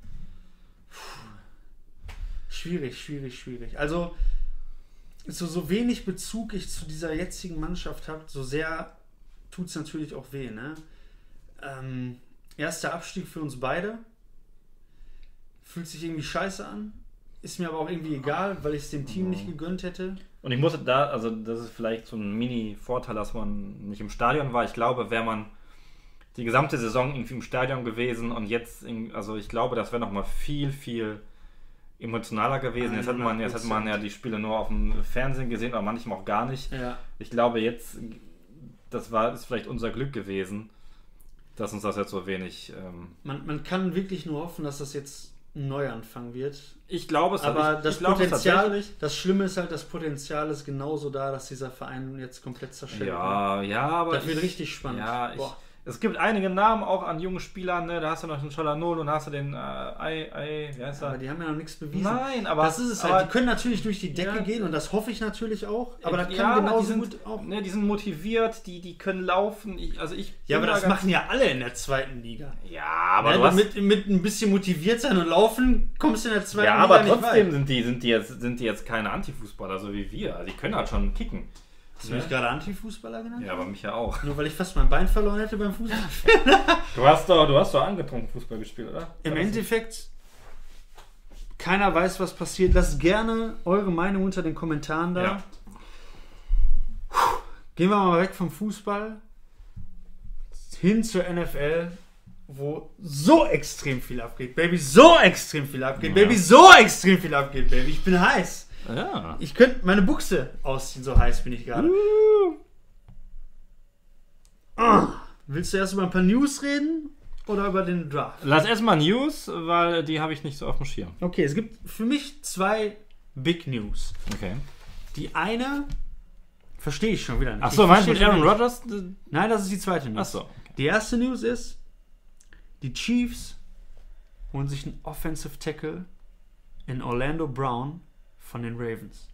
Schwierig, schwierig, schwierig. Also so, so wenig Bezug ich zu dieser jetzigen Mannschaft habe, so sehr tut es natürlich auch weh. Ne? Ähm, erster Abstieg für uns beide. Fühlt sich irgendwie scheiße an. Ist mir aber auch irgendwie egal, weil ich es dem Team nicht gegönnt hätte. Und ich muss da, also das ist vielleicht so ein Mini-Vorteil, dass man nicht im Stadion war. Ich glaube, wäre man die gesamte Saison irgendwie im Stadion gewesen und jetzt, in, also ich glaube, das wäre nochmal viel, viel emotionaler gewesen. Jetzt hat, man, jetzt hat man ja die Spiele nur auf dem Fernsehen gesehen, aber manchmal auch gar nicht. Ja. Ich glaube jetzt, das war ist vielleicht unser Glück gewesen, dass uns das jetzt so wenig... Ähm man, man kann wirklich nur hoffen, dass das jetzt ein Neuanfang wird. Ich glaube es aber ich, das ich glaube Potenzial, es das Schlimme ist halt, das Potenzial ist genauso da, dass dieser Verein jetzt komplett zerstört Ja, ja, aber das wird ich, richtig spannend. Ja, ich, es gibt einige Namen auch an jungen Spielern, ne? Da hast du noch den Scholanol und da hast du den äh, Ei, Ei, wie heißt ja, er? aber die haben ja noch nichts bewiesen. Nein, aber das ist es halt. Aber, die können natürlich durch die Decke ja, gehen und das hoffe ich natürlich auch. Aber das ja, kann genauso die sind, gut auch. Ne, die sind motiviert, die, die können laufen. Ich, also ich ja, aber da das ganz, machen ja alle in der zweiten Liga. Ja, aber ja, du hast, mit, mit ein bisschen motiviert sein und laufen kommst du in der zweiten ja, Liga aber nicht trotzdem weit. sind die, sind, die jetzt, sind die jetzt keine Antifußballer, so wie wir. Also die können halt schon kicken. Hast du mich gerade Anti-Fußballer genannt? Ja, aber mich ja auch. Nur weil ich fast mein Bein verloren hätte beim Fußball. Du hast doch, du hast doch angetrunken Fußball gespielt, oder? Im Endeffekt, keiner weiß, was passiert. Lasst gerne eure Meinung unter den Kommentaren da. Ja. Gehen wir mal weg vom Fußball hin zur N F L, wo so extrem viel abgeht, Baby. So extrem viel abgeht, ja. Baby. So extrem viel abgeht, Baby. Ich bin heiß. Ja. Ich könnte meine Buchse ausziehen, so heiß bin ich gerade. Uh. Oh. Willst du erst über ein paar News reden oder über den Draft? Lass erstmal News, weil die habe ich nicht so auf dem Schirm. Okay, es gibt für mich zwei Big News. Okay. Die eine verstehe ich schon wieder nicht. Achso, meinst du mit Aaron Rodgers? Nein, das ist die zweite News. Achso. Okay. Die erste News ist, die Chiefs holen sich einen Offensive Tackle in Orlando Brown von den Ravens.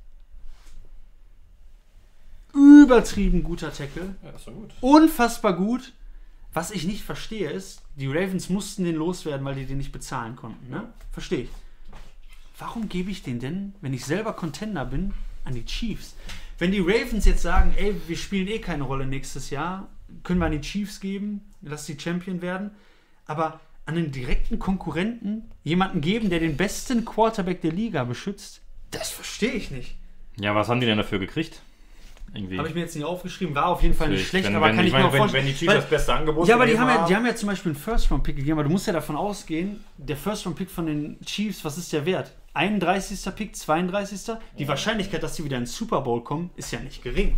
Übertrieben guter Tackle. Ja, ist doch gut. Unfassbar gut. Was ich nicht verstehe ist, die Ravens mussten den loswerden, weil die den nicht bezahlen konnten. Ne? Verstehe ich. Warum gebe ich den denn, wenn ich selber Contender bin, an die Chiefs? Wenn die Ravens jetzt sagen, ey, wir spielen eh keine Rolle nächstes Jahr, können wir an die Chiefs geben, lass die Champion werden, aber an den direkten Konkurrenten jemanden geben, der den besten Quarterback der Liga beschützt, das verstehe ich nicht. Ja, was haben die denn dafür gekriegt? Irgendwie. Habe ich mir jetzt nicht aufgeschrieben, war auf jeden Fall nicht schlecht, wenn, aber wenn, kann ich, ich mir auch vorstellen. Wenn die Chiefs das beste Angebot Ja, aber die haben ja, die haben ja zum Beispiel einen First-Round-Pick gegeben, aber du musst ja davon ausgehen, der First-Round-Pick von den Chiefs, was ist der Wert? einunddreißigster Pick, zweiunddreißigster Die ja. Wahrscheinlichkeit, dass die wieder ins Super Bowl kommen, ist ja nicht gering.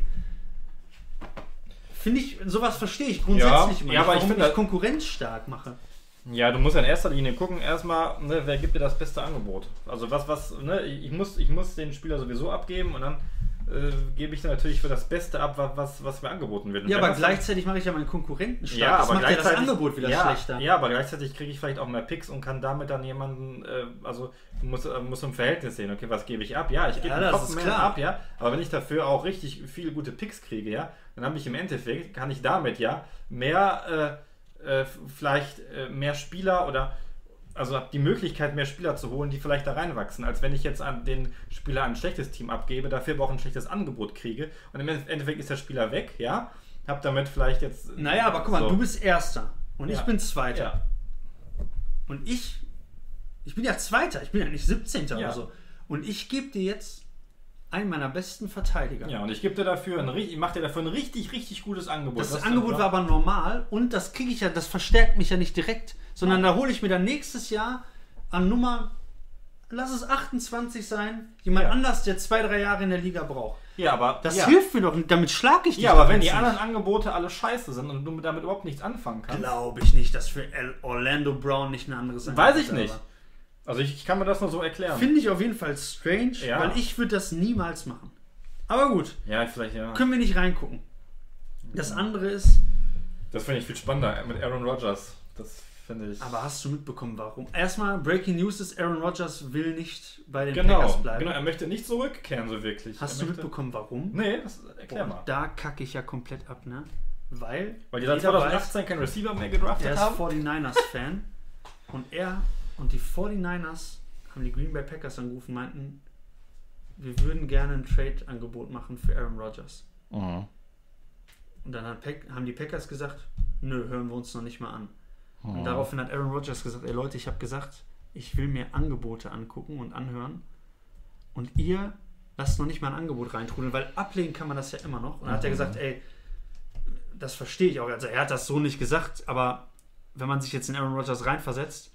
Finde ich, sowas verstehe ich grundsätzlich ja, immer ja, nicht, aber ich warum finde ich Konkurrenz stark mache. Ja, du musst ja in erster Linie gucken, erstmal, ne, wer gibt dir das beste Angebot? Also was, was, ne, ich muss, ich muss den Spieler sowieso abgeben und dann äh, gebe ich dann natürlich für das Beste ab, was, was mir angeboten wird. Und ja, aber gleichzeitig mache ich ja meinen Konkurrenten stark. Ja, das aber macht ja das Angebot wieder ja, schlechter. Ja, aber gleichzeitig kriege ich vielleicht auch mehr Picks und kann damit dann jemanden, äh, also muss, äh, muss im Verhältnis sehen, okay, was gebe ich ab? Ja, ich gebe ja, einen Kopf mehr ab, ja, aber wenn ich dafür auch richtig viele gute Picks kriege, ja, dann habe ich im Endeffekt, kann ich damit ja mehr, äh, äh, vielleicht äh, mehr Spieler oder also habe die Möglichkeit, mehr Spieler zu holen, die vielleicht da reinwachsen, als wenn ich jetzt an den Spieler ein schlechtes Team abgebe, dafür aber auch ein schlechtes Angebot kriege und im Endeffekt ist der Spieler weg, ja, hab damit vielleicht jetzt... Naja, aber guck mal, so. Du bist Erster und ja. ich bin Zweiter. Ja. Und ich, ich bin ja Zweiter, ich bin ja nicht siebzehnter Ja. oder so. Und ich gebe dir jetzt einen meiner besten Verteidiger. Ja, und ich gebe dir dafür ein, ich mache dir dafür ein richtig, richtig gutes Angebot. Das Angebot war aber normal und das kriege ich ja, das verstärkt mich ja nicht direkt, sondern ja. Da hole ich mir dann nächstes Jahr an Nummer, lass es achtundzwanzig sein, jemand ja. anders, der zwei, drei Jahre in der Liga braucht. Ja, aber das ja. hilft mir doch nicht, damit schlage ich dich. Ja, aber wenn die nicht. anderen Angebote alle scheiße sind und du damit überhaupt nichts anfangen kannst. Glaube ich nicht, dass für Orlando Brown nicht ein anderes Angebot Weiß ich nicht. War. Also ich, ich kann mir das nur so erklären. Finde ich auf jeden Fall strange, ja. weil ich würde das niemals machen. Aber gut. Ja, vielleicht ja. Können wir nicht reingucken. Das andere ist... Das finde ich viel spannender mit Aaron Rodgers. Das finde ich... Aber hast du mitbekommen, warum? Erstmal, Breaking News ist, Aaron Rodgers will nicht bei den genau, Packers bleiben. Genau, er möchte nicht zurückkehren so wirklich. Hast er du möchte... mitbekommen, warum? Nee, das erklär Boah, mal. Da kacke ich ja komplett ab, ne? Weil... Weil die dann zweitausendachtzehn keinen Receiver mehr gedraftet er haben. Er ist forty-niners-Fan und er und die forty-niners haben die Green Bay Packers angerufen, meinten, wir würden gerne ein Trade-Angebot machen für Aaron Rodgers. Mhm. Und dann hat Pack, haben die Packers gesagt, nö, hören wir uns noch nicht mal an. Mhm. Und daraufhin hat Aaron Rodgers gesagt, ey Leute, ich habe gesagt, ich will mir Angebote angucken und anhören und ihr lasst noch nicht mal ein Angebot reintrudeln, weil ablehnen kann man das ja immer noch. Und dann mhm. hat er gesagt, ey, das verstehe ich auch. Also er hat das so nicht gesagt, aber wenn man sich jetzt in Aaron Rodgers reinversetzt,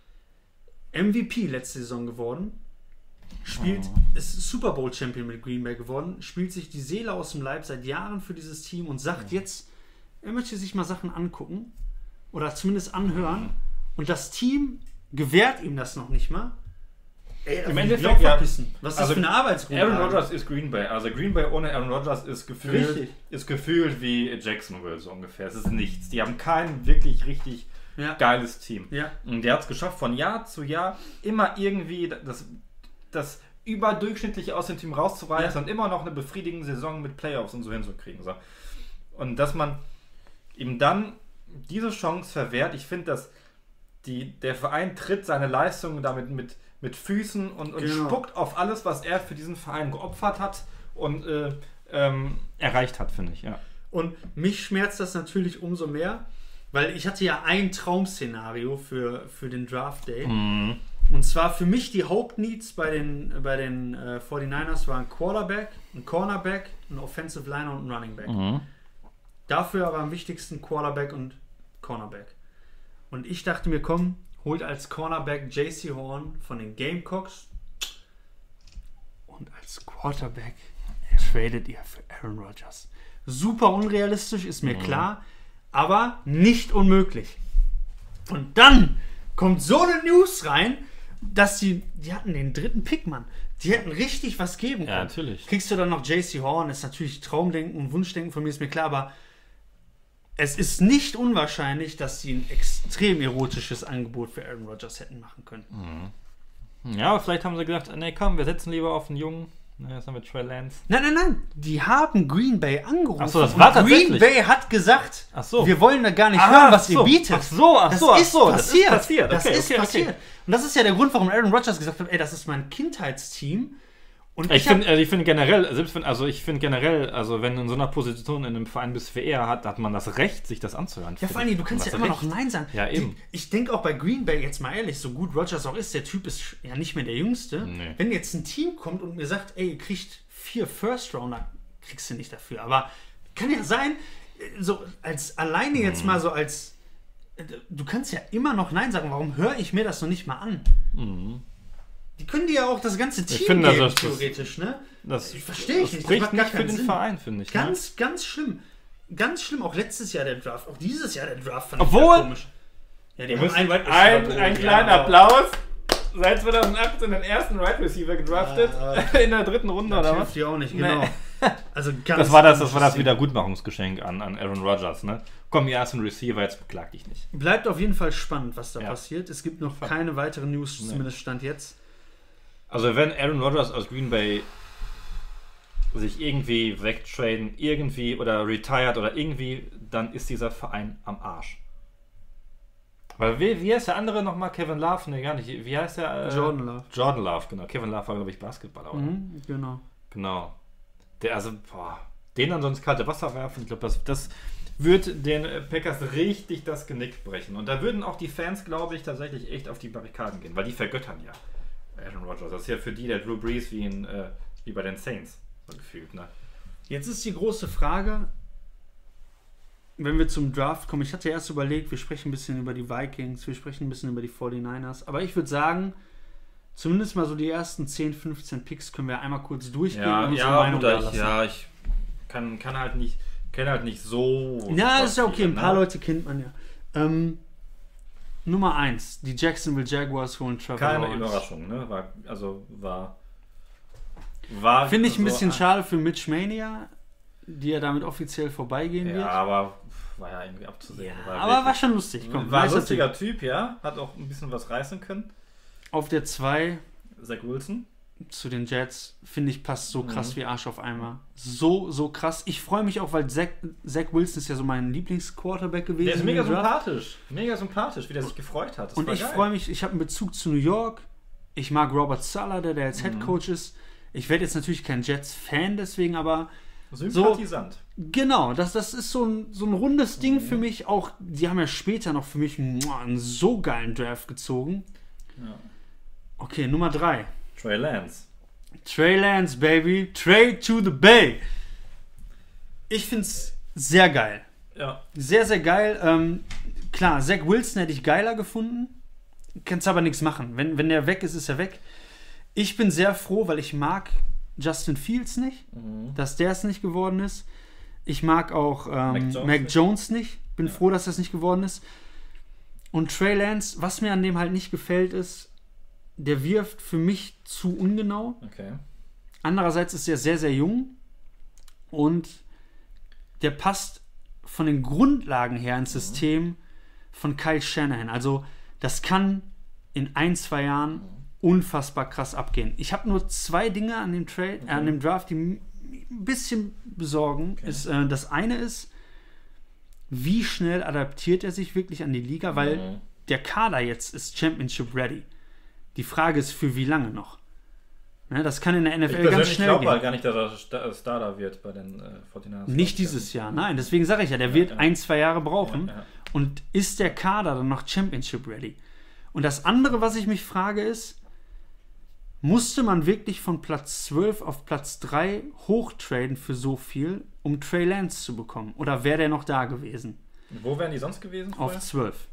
M V P letzte Saison geworden, spielt, oh. ist Super Bowl Champion mit Green Bay geworden, spielt sich die Seele aus dem Leib seit Jahren für dieses Team und sagt ja. jetzt, er möchte sich mal Sachen angucken oder zumindest anhören und das Team gewährt ihm das noch nicht mal. Ey, im Endeffekt ja, was ist das also für eine Arbeitsgrundlage? Aaron Rodgers ist Green Bay. Also Green Bay ohne Aaron Rodgers ist gefühlt, ist gefühlt wie Jacksonville so ungefähr. Es ist nichts. Die haben kein wirklich richtig ja. geiles Team. Ja. Und der hat es geschafft, von Jahr zu Jahr immer irgendwie das, das überdurchschnittliche aus dem Team rauszureißen ja. und immer noch eine befriedigende Saison mit Playoffs und so hinzukriegen. So. Und dass man ihm dann diese Chance verwehrt, ich finde, dass die, der Verein tritt seine Leistungen damit mit, mit Füßen und, und genau. spuckt auf alles, was er für diesen Verein geopfert hat und äh, ähm, erreicht hat, finde ich, ja. Und mich schmerzt das natürlich umso mehr, weil ich hatte ja ein Traum-Szenario für, für den Draft Day. Mhm. Und zwar für mich die Hauptneeds bei den, bei den äh, forty-niners waren Quarterback, ein Cornerback, ein Offensive Liner und ein Running Back. Mhm. Dafür aber am wichtigsten Quarterback und Cornerback. Und ich dachte mir, komm, holt als Cornerback J C Horn von den Gamecocks und als Quarterback tradet ihr für Aaron Rodgers. Super unrealistisch, ist mir Mhm. klar, aber nicht unmöglich. Und dann kommt so eine News rein, dass die, die hatten den dritten Pick, Mann. Die hätten richtig was geben können. Ja, natürlich. Kriegst du dann noch J C Horn, ist natürlich Traumdenken und Wunschdenken von mir, ist mir klar, aber es ist nicht unwahrscheinlich, dass sie ein extrem erotisches Angebot für Aaron Rodgers hätten machen können. Ja, aber vielleicht haben sie gedacht, nee, komm, wir setzen lieber auf einen Jungen. Na, jetzt haben wir Trey Lance. Nein, nein, nein. Die haben Green Bay angerufen. Ach so, das war und Green tatsächlich. Bay hat gesagt, Ach so. wir wollen da gar nicht Ah, hören, was ach ihr so. bietet. Ach so, ach das so, ach ist so, das ist passiert. passiert. Das Okay, ist okay, passiert. okay. Und das ist ja der Grund, warum Aaron Rodgers gesagt hat, ey, das ist mein Kindheitsteam. Und Ich hab- finde also ich find generell, selbst wenn, also ich finde generell, also wenn du in so einer Position in einem Verein bist wie er, hat, hat man das Recht, sich das anzuhören. Ja, vor allem, du kannst ja immer noch Nein sagen. Ja, eben. Die, ich denke auch bei Green Bay, jetzt mal ehrlich, so gut Rodgers auch ist, der Typ ist ja nicht mehr der Jüngste. Nee. Wenn jetzt ein Team kommt und mir sagt, ey, ihr kriegt vier First-Rounder, kriegst du nicht dafür. Aber kann ja sein, so als alleine jetzt Mhm. mal so als, du kannst ja immer noch Nein sagen. Warum höre ich mir das noch nicht mal an? Mhm. Die können dir ja auch das ganze Team finde, geben, das ist- theoretisch, ne? Das Ich verstehe ich das nicht. Das spricht macht gar nicht für keinen den Sinn. Verein, finde ich. Ne? Ganz, ganz schlimm. Ganz schlimm. Auch letztes Jahr der Draft. Auch dieses Jahr der Draft fand Obwohl- ich komisch. Ja, die Wir haben müssen einen Wide Receiver ein, geholt, ein ja, kleiner aber Applaus. Seit zweitausendachtzehn den ersten Wide Receiver gedraftet. Ja, in der dritten Runde, Das oder hilft was? dir auch nicht, Nee. genau. Also ganz Das war das, das war das komisches Wiedergutmachungsgeschenk an, an Aaron Rodgers, ne? Komm, ihr ersten Receiver, jetzt beklag dich nicht. Ding. Bleibt auf jeden Fall spannend, was da Ja. passiert. Es gibt noch Fall. keine weiteren News, Nee. zumindest Stand jetzt. Also wenn Aaron Rodgers aus Green Bay sich irgendwie wegtraden, irgendwie oder retired oder irgendwie, dann ist dieser Verein am Arsch. Weil wie, wie heißt der andere nochmal? Kevin Love? Ne, gar nicht. Wie heißt der? Äh, Jordan Love. Jordan Love, genau. Kevin Love war, glaube ich, Basketballer, oder? Mhm, genau. Genau. Der, also, boah, den dann so ins kalte Wasser werfen, ich glaube, das, das wird den äh, Packers richtig das Genick brechen. Und da würden auch die Fans, glaube ich, tatsächlich echt auf die Barrikaden gehen, weil die vergöttern ja Aaron Rodgers. Das ist ja für die der Drew Brees wie, in, äh, wie bei den Saints, so gefühlt, ne? Jetzt ist die große Frage, wenn wir zum Draft kommen. Ich hatte erst überlegt, wir sprechen ein bisschen über die Vikings, wir sprechen ein bisschen über die forty-niners. Aber ich würde sagen, zumindest mal so die ersten zehn, fünfzehn Picks können wir einmal kurz durchgehen Ja, und unsere ja, Meinung gut, da ich, lassen. ja, ich kann, kann halt nicht, kenne halt nicht so. Ja, super ist ja okay, viele, ein paar ne? Leute kennt man ja. Ähm, Nummer eins, die Jacksonville Jaguars holen Trevor Keine Lawrence. Überraschung, ne? War, also war. war Finde ich ein so bisschen schade für Mitch Mania, die ja damit offiziell vorbeigehen Ja, wird. aber war ja irgendwie abzusehen. Ja, aber war wirklich- schon lustig. Komm, war ein nicer lustiger Typ, ja. Hat auch ein bisschen was reißen können. Typ. Auf der zwei Zach Wilson. zu den Jets, finde ich, passt so krass Mhm. wie Arsch auf Eimer. So, so krass. Ich freue mich auch, weil Zach, Zach Wilson ist ja so mein Lieblingsquarterback gewesen. Der ist in mega dem Draft. sympathisch. Mega sympathisch, wie der sich gefreut hat. Das Und war ich geil. freue mich, ich habe einen Bezug zu New York. Ich mag Robert Saleh, der, der jetzt Mhm. Head Coach ist. Ich werde jetzt natürlich kein Jets-Fan deswegen, aber Sympathisant. genau, das, das ist so ein, so ein rundes Ding Mhm. für mich. Auch, die haben ja später noch für mich einen, einen so geilen Draft gezogen. Ja. Okay, Nummer drei. Trey Lance. Trey Lance, baby. Trey to the Bay. Ich finde es sehr geil. Ja. Sehr, sehr geil. Ähm, klar, Zach Wilson hätte ich geiler gefunden. Kannst aber nichts machen. Wenn, wenn der weg ist, ist er weg. Ich bin sehr froh, weil ich mag Justin Fields nicht, Mhm. dass der es nicht geworden ist. Ich mag auch ähm, Mac Mac, Jones Jones, nicht. nicht. Bin Ja. froh, dass das nicht geworden ist. Und Trey Lance, was mir an dem halt nicht gefällt, ist, der wirft für mich zu ungenau. Okay. Andererseits ist er sehr, sehr jung und der passt von den Grundlagen her ins System von Kyle Shanahan. Also das kann in ein, zwei Jahren unfassbar krass abgehen. Ich habe nur zwei Dinge an dem, Trade, äh, an dem Draft, die mich ein bisschen besorgen. Okay. Ist, äh, das eine ist, wie schnell adaptiert er sich wirklich an die Liga, weil Mhm. der Kader jetzt ist Championship ready. Die Frage ist, für wie lange noch? Ne, das kann in der N F L ich ganz schnell glaube gehen. halt gar nicht, dass er Sta- Starter wird bei den äh, forty-niners. Nicht dieses Jahr, nein. Deswegen sage ich ja, der wird ja. ein, zwei Jahre brauchen. Ja, ja. Und ist der Kader dann noch Championship ready? Und das andere, was ich mich frage, ist, musste man wirklich von Platz zwölf auf Platz drei hochtraden für so viel, um Trey Lance zu bekommen? Oder wäre der noch da gewesen? Wo wären die sonst gewesen? Vorher? Auf zwölf.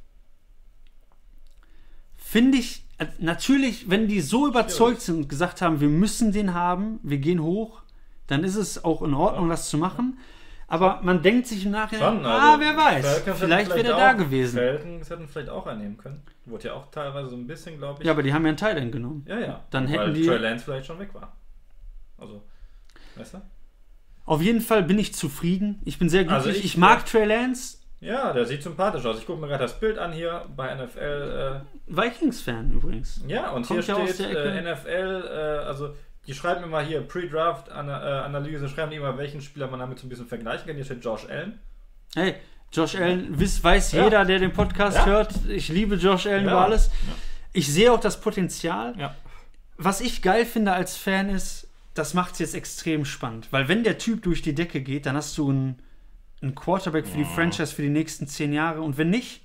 Finde ich, äh, natürlich, wenn die so überzeugt sind und gesagt haben, wir müssen den haben, wir gehen hoch, dann ist es auch in Ordnung, das zu machen. Aber man denkt sich im Nachhinein, Schon, ah, also wer weiß, Falcons vielleicht hätten wäre der da auch- gewesen. Falcons hätten vielleicht auch einnehmen können. Wurde ja auch teilweise so ein bisschen, glaube ich. Ja, aber die haben ja einen Teil genommen. ja, ja. Dann Weil hätten die- Trey Lance vielleicht schon weg war. Also, weißt du? Auf jeden Fall bin ich zufrieden. Ich bin sehr glücklich. Also ich, ich- mag Trey Lance. Ja, der sieht sympathisch aus. Ich gucke mir gerade das Bild an hier bei N F L. Vikings-Fan übrigens. Äh, ja, und Kommt hier ja aus steht der Ecke. äh, N F L, äh, also die schreiben immer hier Pre-Draft-Analyse, schreiben die immer, welchen Spieler man damit so ein bisschen vergleichen kann. Hier steht Josh Allen. Hey, Josh Allen, wiss, weiß Ja. jeder, der den Podcast Ja. hört. Ich liebe Josh Allen Ja. über alles. Ich sehe auch das Potenzial. Ja. Was ich geil finde als Fan ist, das macht es jetzt extrem spannend. Weil wenn der Typ durch die Decke geht, dann hast du einen, einen Quarterback für die Franchise für die nächsten zehn Jahre. Und wenn nicht,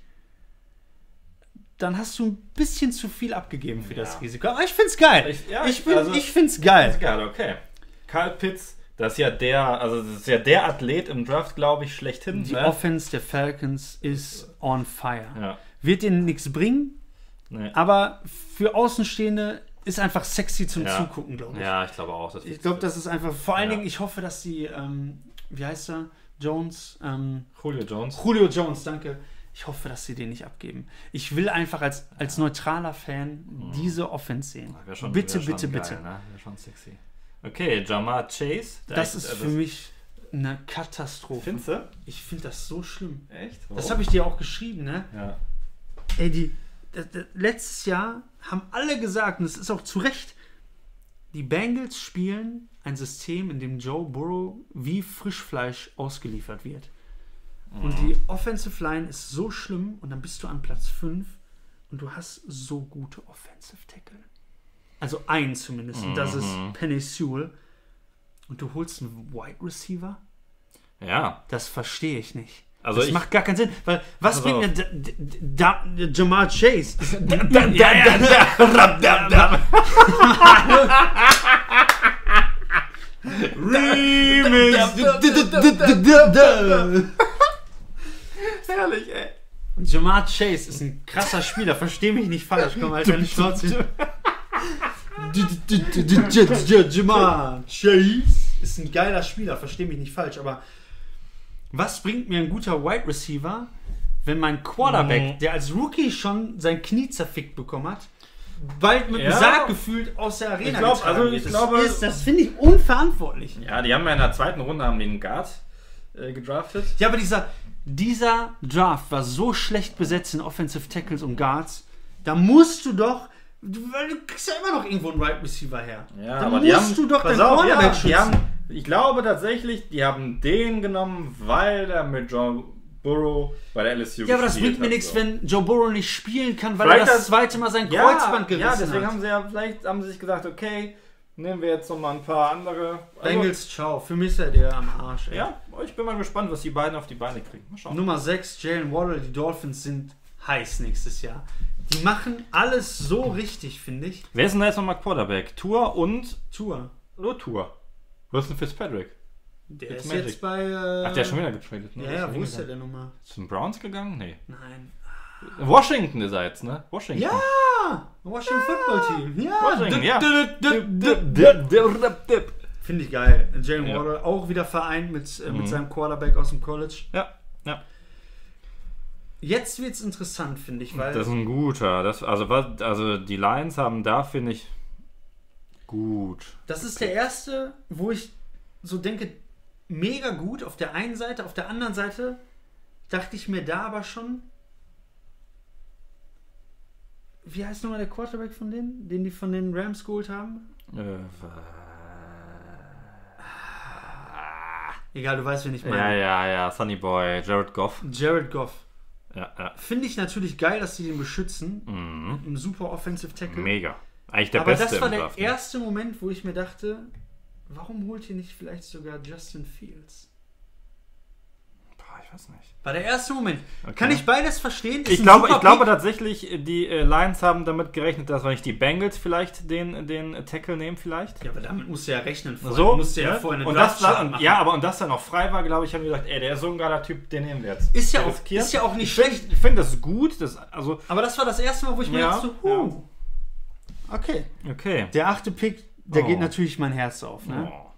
dann hast du ein bisschen zu viel abgegeben für das Ja. Risiko. Aber ich find's geil. Ich- ja, ich, ich- bin, also- ich find's geil. Ist geil, okay. Kyle Pitts, das ist ja der, also das ist ja der Athlet im Draft, glaube ich, schlechthin. Die ne? Offense der Falcons ist on fire. Ja. Wird denen nichts bringen, Nee. aber für Außenstehende ist einfach sexy zum Ja. Zugucken, glaube ich. Ja, ich glaube auch. Das Ich glaube, das ist einfach, vor allen Ja. Dingen, ich hoffe, dass die, ähm, wie heißt er? Jones? Ähm, Julio Jones. Julio Jones, danke. Ich hoffe, dass sie den nicht abgeben. Ich will einfach als, als neutraler Fan diese Offense sehen. Wär schon- bitte, wär schon bitte, geil, bitte. Ne? Wär schon sexy. Okay, Jamar Chase. Das Echt, ist äh, für mich eine Katastrophe. Findest du? Ich finde das so schlimm. Echt? Das habe ich dir auch geschrieben, ne? Ja. Ey, die, das, das, letztes Jahr haben alle gesagt, und es ist auch zu Recht, die Bengals spielen ein System, in dem Joe Burrow wie Frischfleisch ausgeliefert wird. Und die Offensive Line ist so schlimm und dann bist du an Platz fünf und du hast so gute Offensive Tackle. Also einen zumindest, und das ist Penei Sewell. Und du holst einen Wide Receiver? Ja. Das verstehe ich nicht. Also das ich- macht gar keinen Sinn, weil was Pass bringt auf. mir da, da, da, Jamar Chase? Ja, ja, ja. Herrlich, ey. Jamar Chase ist ein krasser Spieler, versteh mich nicht falsch, komm Alter, nicht Schnauze. Jamar Chase ist ein geiler Spieler, versteh mich nicht falsch, aber was bringt mir ein guter Wide Receiver, wenn mein Quarterback, Mhm. der als Rookie schon sein Knie zerfickt bekommen hat, bald mit Ja. dem Sarg gefühlt aus der Arena Ich glaub, getragen also wird? ich das glaube- ist, das finde ich unverantwortlich. Ja, die haben ja in der zweiten Runde haben den Guard äh, gedraftet. Ja, aber dieser, dieser Draft war so schlecht besetzt in Offensive Tackles und Guards, da musst du doch, du, weil du kriegst ja immer noch irgendwo einen Right Receiver her. Ja, da aber musst die haben, du doch pass deinen auf, Cornerback ja, schützen. die haben, ich glaube tatsächlich, die haben den genommen, weil der mit Joe Burrow bei der L S U ja, aber das gespielt bringt mir hat, nichts, so. wenn Joe Burrow nicht spielen kann, weil Vielleicht er das das- zweite Mal sein ja, Kreuzband gerissen ja, deswegen hat. haben sie ja, vielleicht haben sie sich gesagt, okay, nehmen wir jetzt noch mal ein paar andere. Also, Bengals, ciao. Für mich ist er der am Arsch, ey. ja, ich bin mal gespannt, was die beiden auf die Beine kriegen. Mal schauen. Nummer sechs, Jalen Waddle, die Dolphins sind heiß nächstes Jahr. Die machen alles so richtig, finde ich. Wer ist denn da jetzt nochmal Quarterback? Tour und Tour. nur Tour. Wilson Fitzpatrick. Der Jetzt ist Magic. jetzt bei... Äh, Ach, der ist schon wieder getradet, ne? Ja, Der ja, ist wo ist der hingegangen. denn Nummer? Zu den Browns gegangen? Nee. Nein. Washington ist er jetzt, ne? Washington. Ja! Washington Football Team. Ja! Washington, ja. Finde ich geil. Jalen Ja. Waddle auch wieder vereint mit, äh, mit Mhm. seinem Quarterback aus dem College. Ja, ja. Jetzt wird es interessant, finde ich, weil Das ist ein guter. Das, also, was, also die Lions haben da, finde ich, gut. das ist der erste, wo ich so denke, mega gut auf der einen Seite, auf der anderen Seite dachte ich mir da aber schon, wie heißt nochmal der Quarterback von denen, den die von den Rams geholt haben? Äh, Egal, du weißt, wen ich meine. ja, ja, ja. Sunny Boy, Jared Goff. Jared Goff. Ja, ja. Finde ich natürlich geil, dass sie den beschützen. Mhm. Ein super Offensive Tackle. Mega. Eigentlich der Aber Beste das war im der Draft, ne? erste Moment, wo ich mir dachte, warum holt ihr nicht vielleicht sogar Justin Fields? Boah, ich weiß nicht. War der erste Moment. Okay. Kann ich beides verstehen? Ist Ich ein glaube, super ich glaube Pick. tatsächlich, die äh, Lions haben damit gerechnet, dass, wenn ich die Bengals vielleicht den, den Tackle nehmen vielleicht. Ja, aber damit musst du ja rechnen. Vorher. So, Du musst ja, ne? vorher eine und das Draftchart war, machen. ja, aber und das dann noch frei war, glaube ich, haben wir gesagt, ey, der ist so ein geiler Typ, den nehmen wir jetzt. Ist ja Der auch- riskiert. ist ja auch nicht ich find- schlecht. Ich finde das gut, das, also, Aber das war das erste Mal, wo ich mir Ja, dachte, so, huh. Okay. okay. Der achte Pick, der Oh. geht natürlich mein Herz auf. Ne? Oh.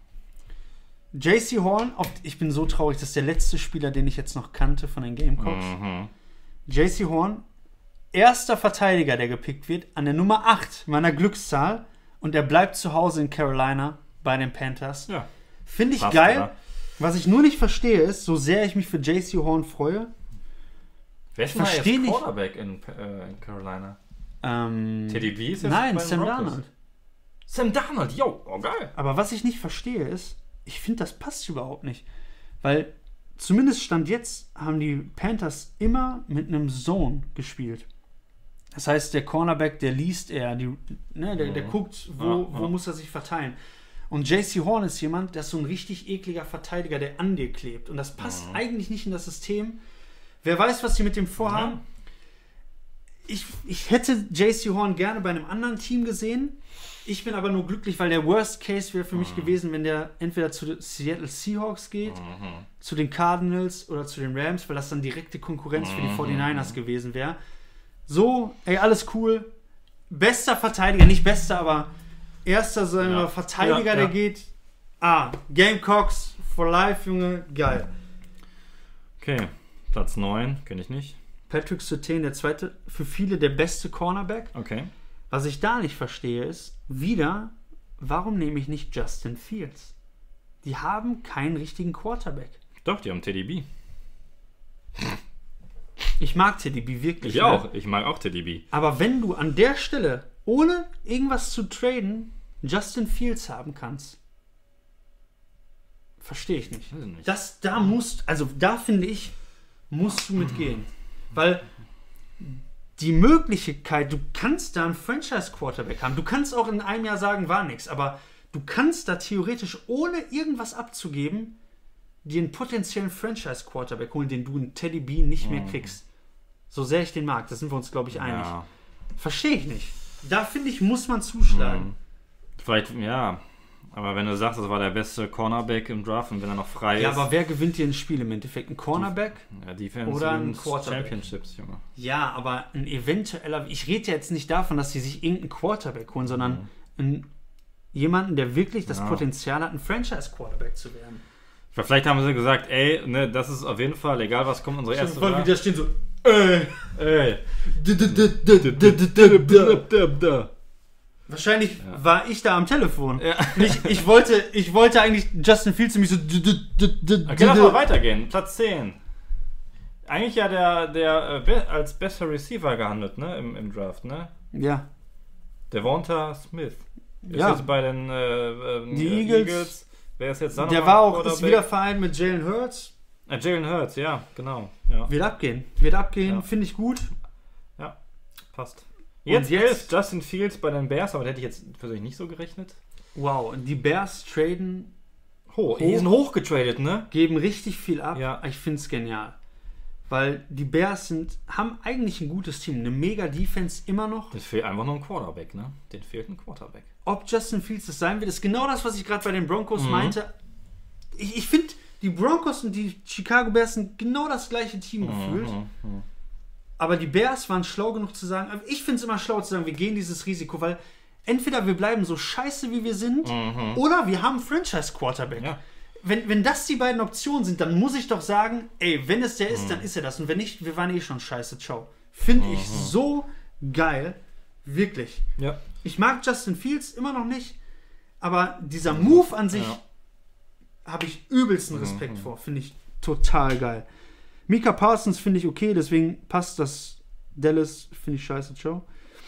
J C Horn, auf, ich bin so traurig, das ist der letzte Spieler, den ich jetzt noch kannte von den Gamecocks. Mhm. J C Horn, erster Verteidiger, der gepickt wird, an der Nummer acht meiner Glückszahl. Und er bleibt zu Hause in Carolina bei den Panthers. Ja. Finde ich Passt, geil. oder? Was ich nur nicht verstehe, ist, so sehr ich mich für J C Horn freue. Wer ist denn da Versteh jetzt nicht. Quarterback in, äh, in Carolina? Ähm, Teddy B ist jetzt Nein, bei den Sam Broncos. Darnold. Sam Darnold, yo, oh geil. Aber was ich nicht verstehe ist, ich finde, das passt überhaupt nicht. Weil zumindest Stand jetzt haben die Panthers immer mit einem Zone gespielt. Das heißt, der Cornerback, der liest eher, die, ne, der, der Mhm. guckt, wo, Ja, wo ja. muss er sich verteilen. Und J C Horn ist jemand, der ist so ein richtig ekliger Verteidiger, der an dir klebt. Und das passt Mhm. eigentlich nicht in das System. Wer weiß, was sie mit dem vorhaben. Ja. Ich, ich hätte J C Horn gerne bei einem anderen Team gesehen. Ich bin aber nur glücklich, weil der Worst Case wäre für mich gewesen, wenn der entweder zu den Seattle Seahawks geht, Mhm. zu den Cardinals oder zu den Rams, weil das dann direkte Konkurrenz für die Mhm. forty-niners gewesen wäre. So, ey, alles cool. Bester Verteidiger, nicht bester, aber erster sagen wir, Ja. Verteidiger, Ja, der ja. geht. Ah, Gamecocks for life, Junge, geil. Okay, Platz neun, kenne ich nicht. Patrick Surtain, der zweite, für viele der beste Cornerback. Okay. Was ich da nicht verstehe ist, wieder, warum nehme ich nicht Justin Fields? Die haben keinen richtigen Quarterback. Doch, die haben Teddy B. Ich mag Teddy B wirklich. Ich ne? auch. Ich mag auch Teddy B. Aber wenn du an der Stelle, ohne irgendwas zu traden, Justin Fields haben kannst, verstehe ich nicht. Weiß ich nicht. Das, da musst, also da finde ich, musst du mitgehen. Weil die Möglichkeit, du kannst da einen Franchise-Quarterback haben. Du kannst auch in einem Jahr sagen, war nichts. Aber du kannst da theoretisch, ohne irgendwas abzugeben, dir einen potenziellen Franchise-Quarterback holen, den du in Teddy B nicht mehr kriegst. So sehr ich den mag. Da sind wir uns, glaube ich, einig. Ja. Verstehe ich nicht. Da, finde ich, muss man zuschlagen. Vielleicht, ja. Aber wenn du sagst, das war der beste Cornerback im Draft und wenn er noch frei Ja, ist. aber wer gewinnt hier ein Spiel im Endeffekt? Ein Cornerback? Ja, Defense Oder ein wins Quarterback. Championships, Junge. Ja, aber ein eventueller. Ich rede ja jetzt nicht davon, dass sie sich irgendeinen Quarterback holen, sondern einen, jemanden, der wirklich das Ja. Potenzial hat, ein Franchise-Quarterback zu werden. Vielleicht haben sie gesagt, ey, ne, das ist auf jeden Fall, egal was kommt, unsere erste Voll wie Draft. da stehen so. Ey. Ey. Wahrscheinlich war ich da am Telefon. Ja. Ich, ich, wollte, ich wollte eigentlich Justin Fields mich so. Okay, lass mal weitergehen. Platz zehn. Eigentlich ja der, der äh, be als bester Receiver gehandelt, ne, im, im Draft, ne? Ja. Devonta Smith. Ist Ja. jetzt bei den äh, ähm, Die äh, Eagles. Wer ist jetzt da Der noch war mal auch, ist Quarterback? wieder vereint mit Jalen Hurts. Äh, Jalen Hurts, ja, genau. Ja, Wird abgehen. Wird abgehen, Ja. finde ich gut. passt. Jetzt, jetzt- elf Justin Fields bei den Bears, aber da hätte ich jetzt persönlich nicht so gerechnet. Wow, die Bears traden, Hoch. Hoch. Die sind hochgetradet, ne? geben richtig viel ab. Ja. Ich finde es genial. Weil die Bears sind, haben eigentlich ein gutes Team. Eine mega Defense immer noch. Es fehlt einfach nur ein Quarterback, ne? Den fehlt ein Quarterback. Ob Justin Fields das sein wird, ist genau das, was ich gerade bei den Broncos Mhm. meinte. Ich, ich finde, die Broncos und die Chicago Bears sind genau das gleiche Team gefühlt. Mhm. Aber die Bears waren schlau genug zu sagen, aber ich finde es immer schlau zu sagen, wir gehen dieses Risiko, weil entweder wir bleiben so scheiße, wie wir sind, Mhm. oder wir haben einen Franchise-Quarterback. Ja. Wenn, wenn das die beiden Optionen sind, dann muss ich doch sagen, ey, wenn es der ist, Mhm. dann ist er das. Und wenn nicht, wir waren eh schon scheiße, ciao. Finde ich so geil. Wirklich. Ja. Ich mag Justin Fields immer noch nicht, aber dieser Move an sich Ja. habe ich übelsten Respekt Mhm. vor. Finde ich total geil. Micah Parsons finde ich okay, deswegen passt das. Dallas finde ich scheiße, ciao.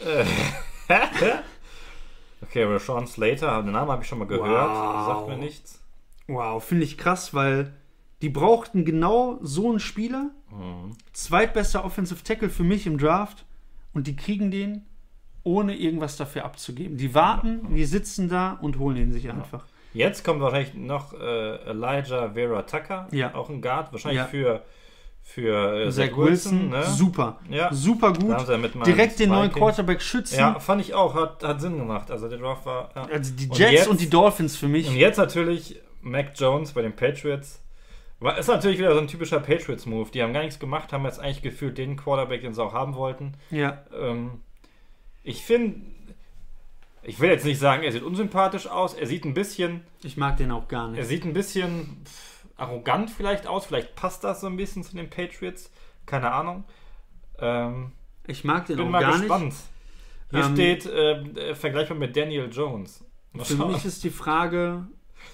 Okay, aber Sean Slater, den Namen habe ich schon mal gehört. Wow. Sagt mir nichts. Wow, finde ich krass, weil die brauchten genau so einen Spieler. Mhm. Zweitbester Offensive Tackle für mich im Draft. Und die kriegen den ohne irgendwas dafür abzugeben. Die warten, die sitzen da und holen ihn sich einfach. Jetzt kommt wahrscheinlich noch äh, Elijah Vera Tucker, ja. auch ein Guard, wahrscheinlich ja. für, für äh, Zach, Zach Wilson. Wilson ne? Super, ja. super gut. Direkt den neuen Quarterback schützen. Ja, fand ich auch, hat, hat Sinn gemacht. Also der Draft war... Ja. Also die und Jets jetzt, und die Dolphins für mich. Und jetzt natürlich Mac Jones bei den Patriots. War, ist natürlich wieder so ein typischer Patriots-Move. Die haben gar nichts gemacht, haben jetzt eigentlich gefühlt den Quarterback, den sie auch haben wollten. Ja. Ähm, ich finde... Ich will jetzt nicht sagen, er sieht unsympathisch aus. Er sieht ein bisschen... Ich mag den auch gar nicht. Er sieht ein bisschen pff, arrogant vielleicht aus. Vielleicht passt das so ein bisschen zu den Patriots. Keine Ahnung. Ähm, ich mag den bin auch mal gar gespannt. nicht. Hier ähm, steht äh, vergleichbar mit Daniel Jones. Mal für schauen. Mich ist die Frage...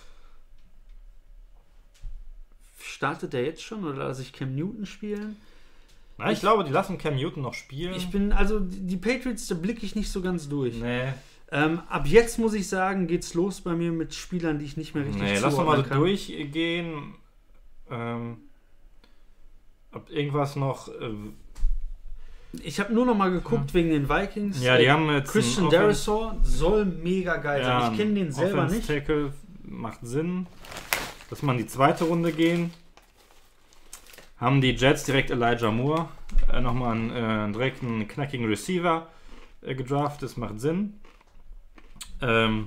Startet der jetzt schon oder lasse ich Cam Newton spielen? Na, ich, ich glaube, die lassen Cam Newton noch spielen. Ich bin... Also die Patriots, da blicke ich nicht so ganz durch. Nee. Ähm, ab jetzt muss ich sagen, geht's los bei mir mit Spielern, die ich nicht mehr richtig nee, lass uns mal so kann. durchgehen. Ähm, ob irgendwas noch. Äh, ich habe nur noch mal geguckt hm. wegen den Vikings. Ja, die äh, haben jetzt. Christian Darrisaw soll mega geil sein. Ja, ich kenne den selber nicht. Tackle macht Sinn. Lass mal in die zweite Runde gehen. Haben die Jets direkt Elijah Moore. Äh, Nochmal einen, äh, einen direkten knackigen Receiver äh, gedraftet. Das macht Sinn. Ähm,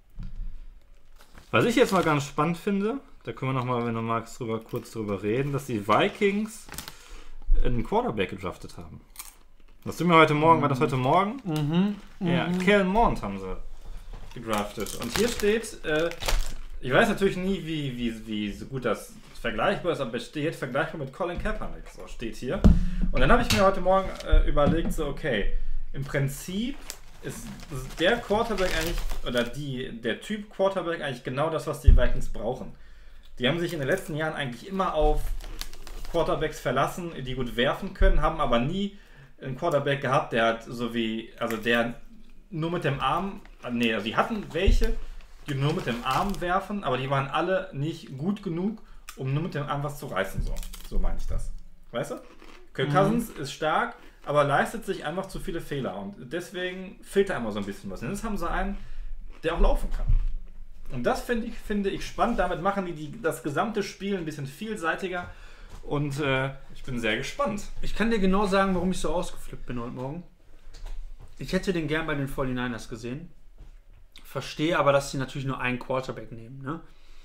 was ich jetzt mal ganz spannend finde, da können wir nochmal, wenn du magst, drüber, kurz drüber reden, dass die Vikings einen Quarterback gedraftet haben. Das sind wir heute Morgen, mhm. war das heute Morgen? Mhm. Ja, mhm. Kellen Mond haben sie gedraftet. Und hier steht, äh, ich weiß natürlich nie, wie, wie, wie so gut das vergleichbar ist, aber es steht vergleichbar mit Colin Kaepernick, so steht hier. Und dann habe ich mir heute Morgen äh, überlegt, so okay, im Prinzip ist der Quarterback eigentlich, oder die, der Typ Quarterback eigentlich genau das, was die Vikings brauchen. Die haben sich in den letzten Jahren eigentlich immer auf Quarterbacks verlassen, die gut werfen können, haben aber nie einen Quarterback gehabt, der hat so wie, also der nur mit dem Arm, nee, also die hatten welche, die nur mit dem Arm werfen, aber die waren alle nicht gut genug, um nur mit dem Arm was zu reißen, so. So meine ich das. Weißt du? Kirk Cousins mhm. ist stark, aber leistet sich einfach zu viele Fehler und deswegen fehlt da immer so ein bisschen was. Und jetzt haben sie einen, der auch laufen kann. Und das finde ich, finde ich spannend. Damit machen die, die das gesamte Spiel ein bisschen vielseitiger und äh, ich bin sehr gespannt. Ich kann dir genau sagen, warum ich so ausgeflippt bin heute Morgen. Ich hätte den gern bei den forty-niners gesehen. Verstehe aber, dass sie natürlich nur einen Quarterback nehmen. Ne?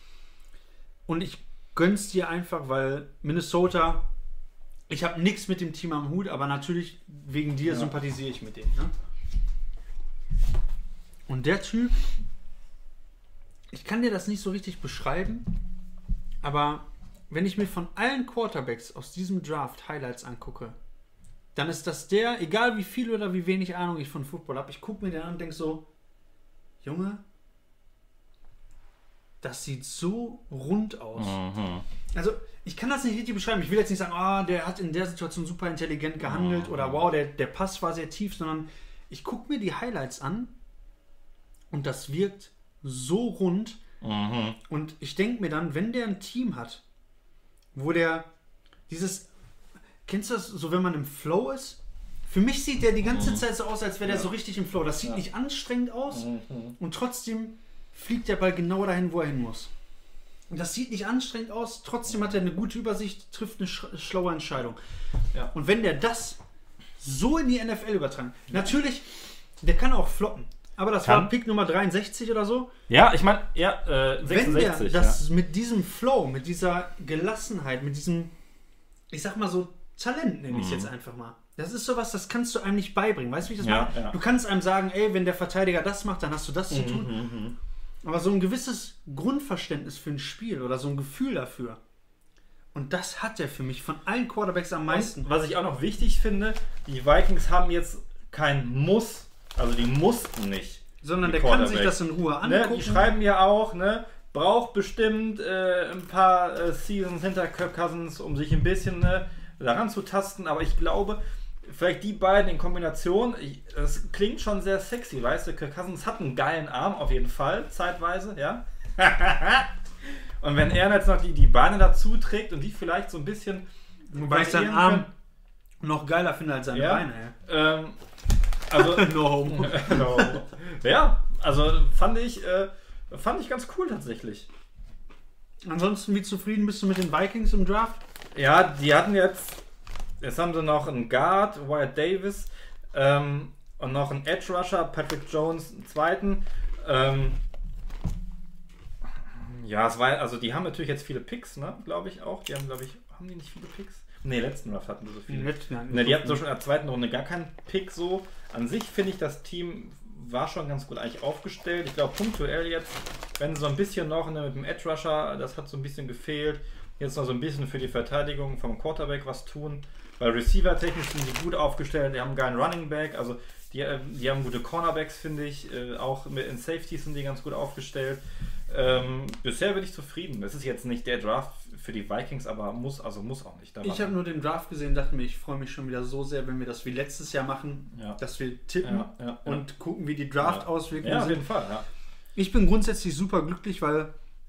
Und ich gönn's dir einfach, weil Minnesota... Ich habe nichts mit dem Team am Hut, aber natürlich wegen dir ja. sympathisiere ich mit denen. Ne? Und der Typ, ich kann dir das nicht so richtig beschreiben, aber wenn ich mir von allen Quarterbacks aus diesem Draft Highlights angucke, dann ist das der, egal wie viel oder wie wenig Ahnung ich von Football habe, ich gucke mir den an und denke so, Junge, das sieht so rund aus. Mhm. Also, ich kann das nicht richtig beschreiben. Ich will jetzt nicht sagen, oh, der hat in der Situation super intelligent gehandelt mhm. oder wow, der, der Pass war sehr tief, sondern ich gucke mir die Highlights an und das wirkt so rund. Mhm. Und ich denke mir dann, wenn der ein Team hat, wo der dieses, kennst du das, so wenn man im Flow ist? Für mich sieht der die ganze mhm. Zeit so aus, als wäre der ja. so richtig im Flow. Das sieht ja. nicht anstrengend aus mhm. und trotzdem fliegt der Ball genau dahin, wo er hin muss. Und das sieht nicht anstrengend aus, trotzdem hat er eine gute Übersicht, trifft eine sch- schlaue Entscheidung. Ja. Und wenn der das so in die N F L übertragen, ja. natürlich, der kann auch floppen. Aber das kann. war Pick Nummer dreiundsechzig oder so. Ja, ich meine, ja, äh, sechsundsechzig. Wenn der das ja. mit diesem Flow, mit dieser Gelassenheit, mit diesem, ich sag mal so, Talent nenne ich es mhm. jetzt einfach mal. Das ist sowas, das kannst du einem nicht beibringen. Weißt du, wie ich das ja, meine? Ja. Du kannst einem sagen, ey, wenn der Verteidiger das macht, dann hast du das mhm, zu tun. Mhm. Aber so ein gewisses Grundverständnis für ein Spiel oder so ein Gefühl dafür. Und das hat er für mich von allen Quarterbacks am meisten. Und was ich auch noch wichtig finde, die Vikings haben jetzt kein Muss, also die mussten nicht. Sondern der kann sich das in Ruhe angucken. Ne, die schreiben ja auch, ne, braucht bestimmt äh, ein paar äh, Seasons hinter Kirk Cousins, um sich ein bisschen ne, daran zu tasten. Aber ich glaube, vielleicht die beiden in Kombination, ich, das klingt schon sehr sexy, weißt du, Kirk Cousins hat einen geilen Arm, auf jeden Fall, zeitweise, ja. Und wenn er jetzt noch die, die Beine dazu trägt und die vielleicht so ein bisschen... Wobei ich seinen Arm noch geiler finde als seine ja, Beine, ja. Ähm, Also, no homo. no. Ja, also fand ich, äh, fand ich ganz cool tatsächlich. Ansonsten, wie zufrieden bist du mit den Vikings im Draft? Ja, die hatten jetzt, jetzt haben sie noch einen Guard, Wyatt Davis, ähm, und noch einen Edge Rusher, Patrick Jones, einen zweiten. Ähm, ja, es war, also die haben natürlich jetzt viele Picks, ne, glaube ich auch. Die haben, glaube ich, haben die nicht viele Picks? Ne, letzten Draft hatten sie so viele. Letzten Jahr Ne, die hatten so schon in der zweiten Runde gar keinen Pick so. An sich finde ich, das Team war schon ganz gut eigentlich aufgestellt. Ich glaube, punktuell jetzt, wenn sie so ein bisschen noch ne, mit dem Edge Rusher, das hat so ein bisschen gefehlt. Jetzt noch so ein bisschen für die Verteidigung vom Quarterback was tun. Weil Receiver-technisch sind die gut aufgestellt, die haben einen geilen Running Back, also die, die haben gute Cornerbacks, finde ich. Auch mit in Safeties sind die ganz gut aufgestellt. Ähm, bisher bin ich zufrieden. Das ist jetzt nicht der Draft für die Vikings, aber muss, also muss auch nicht. Da ich habe nur den Draft gesehen und dachte mir, ich freue mich schon wieder so sehr, wenn wir das wie letztes Jahr machen, ja. dass wir tippen ja, ja, ja. und gucken, wie die Draft-Auswirkungen ja, sind. auf jeden Fall, ja. Ich bin grundsätzlich super glücklich, weil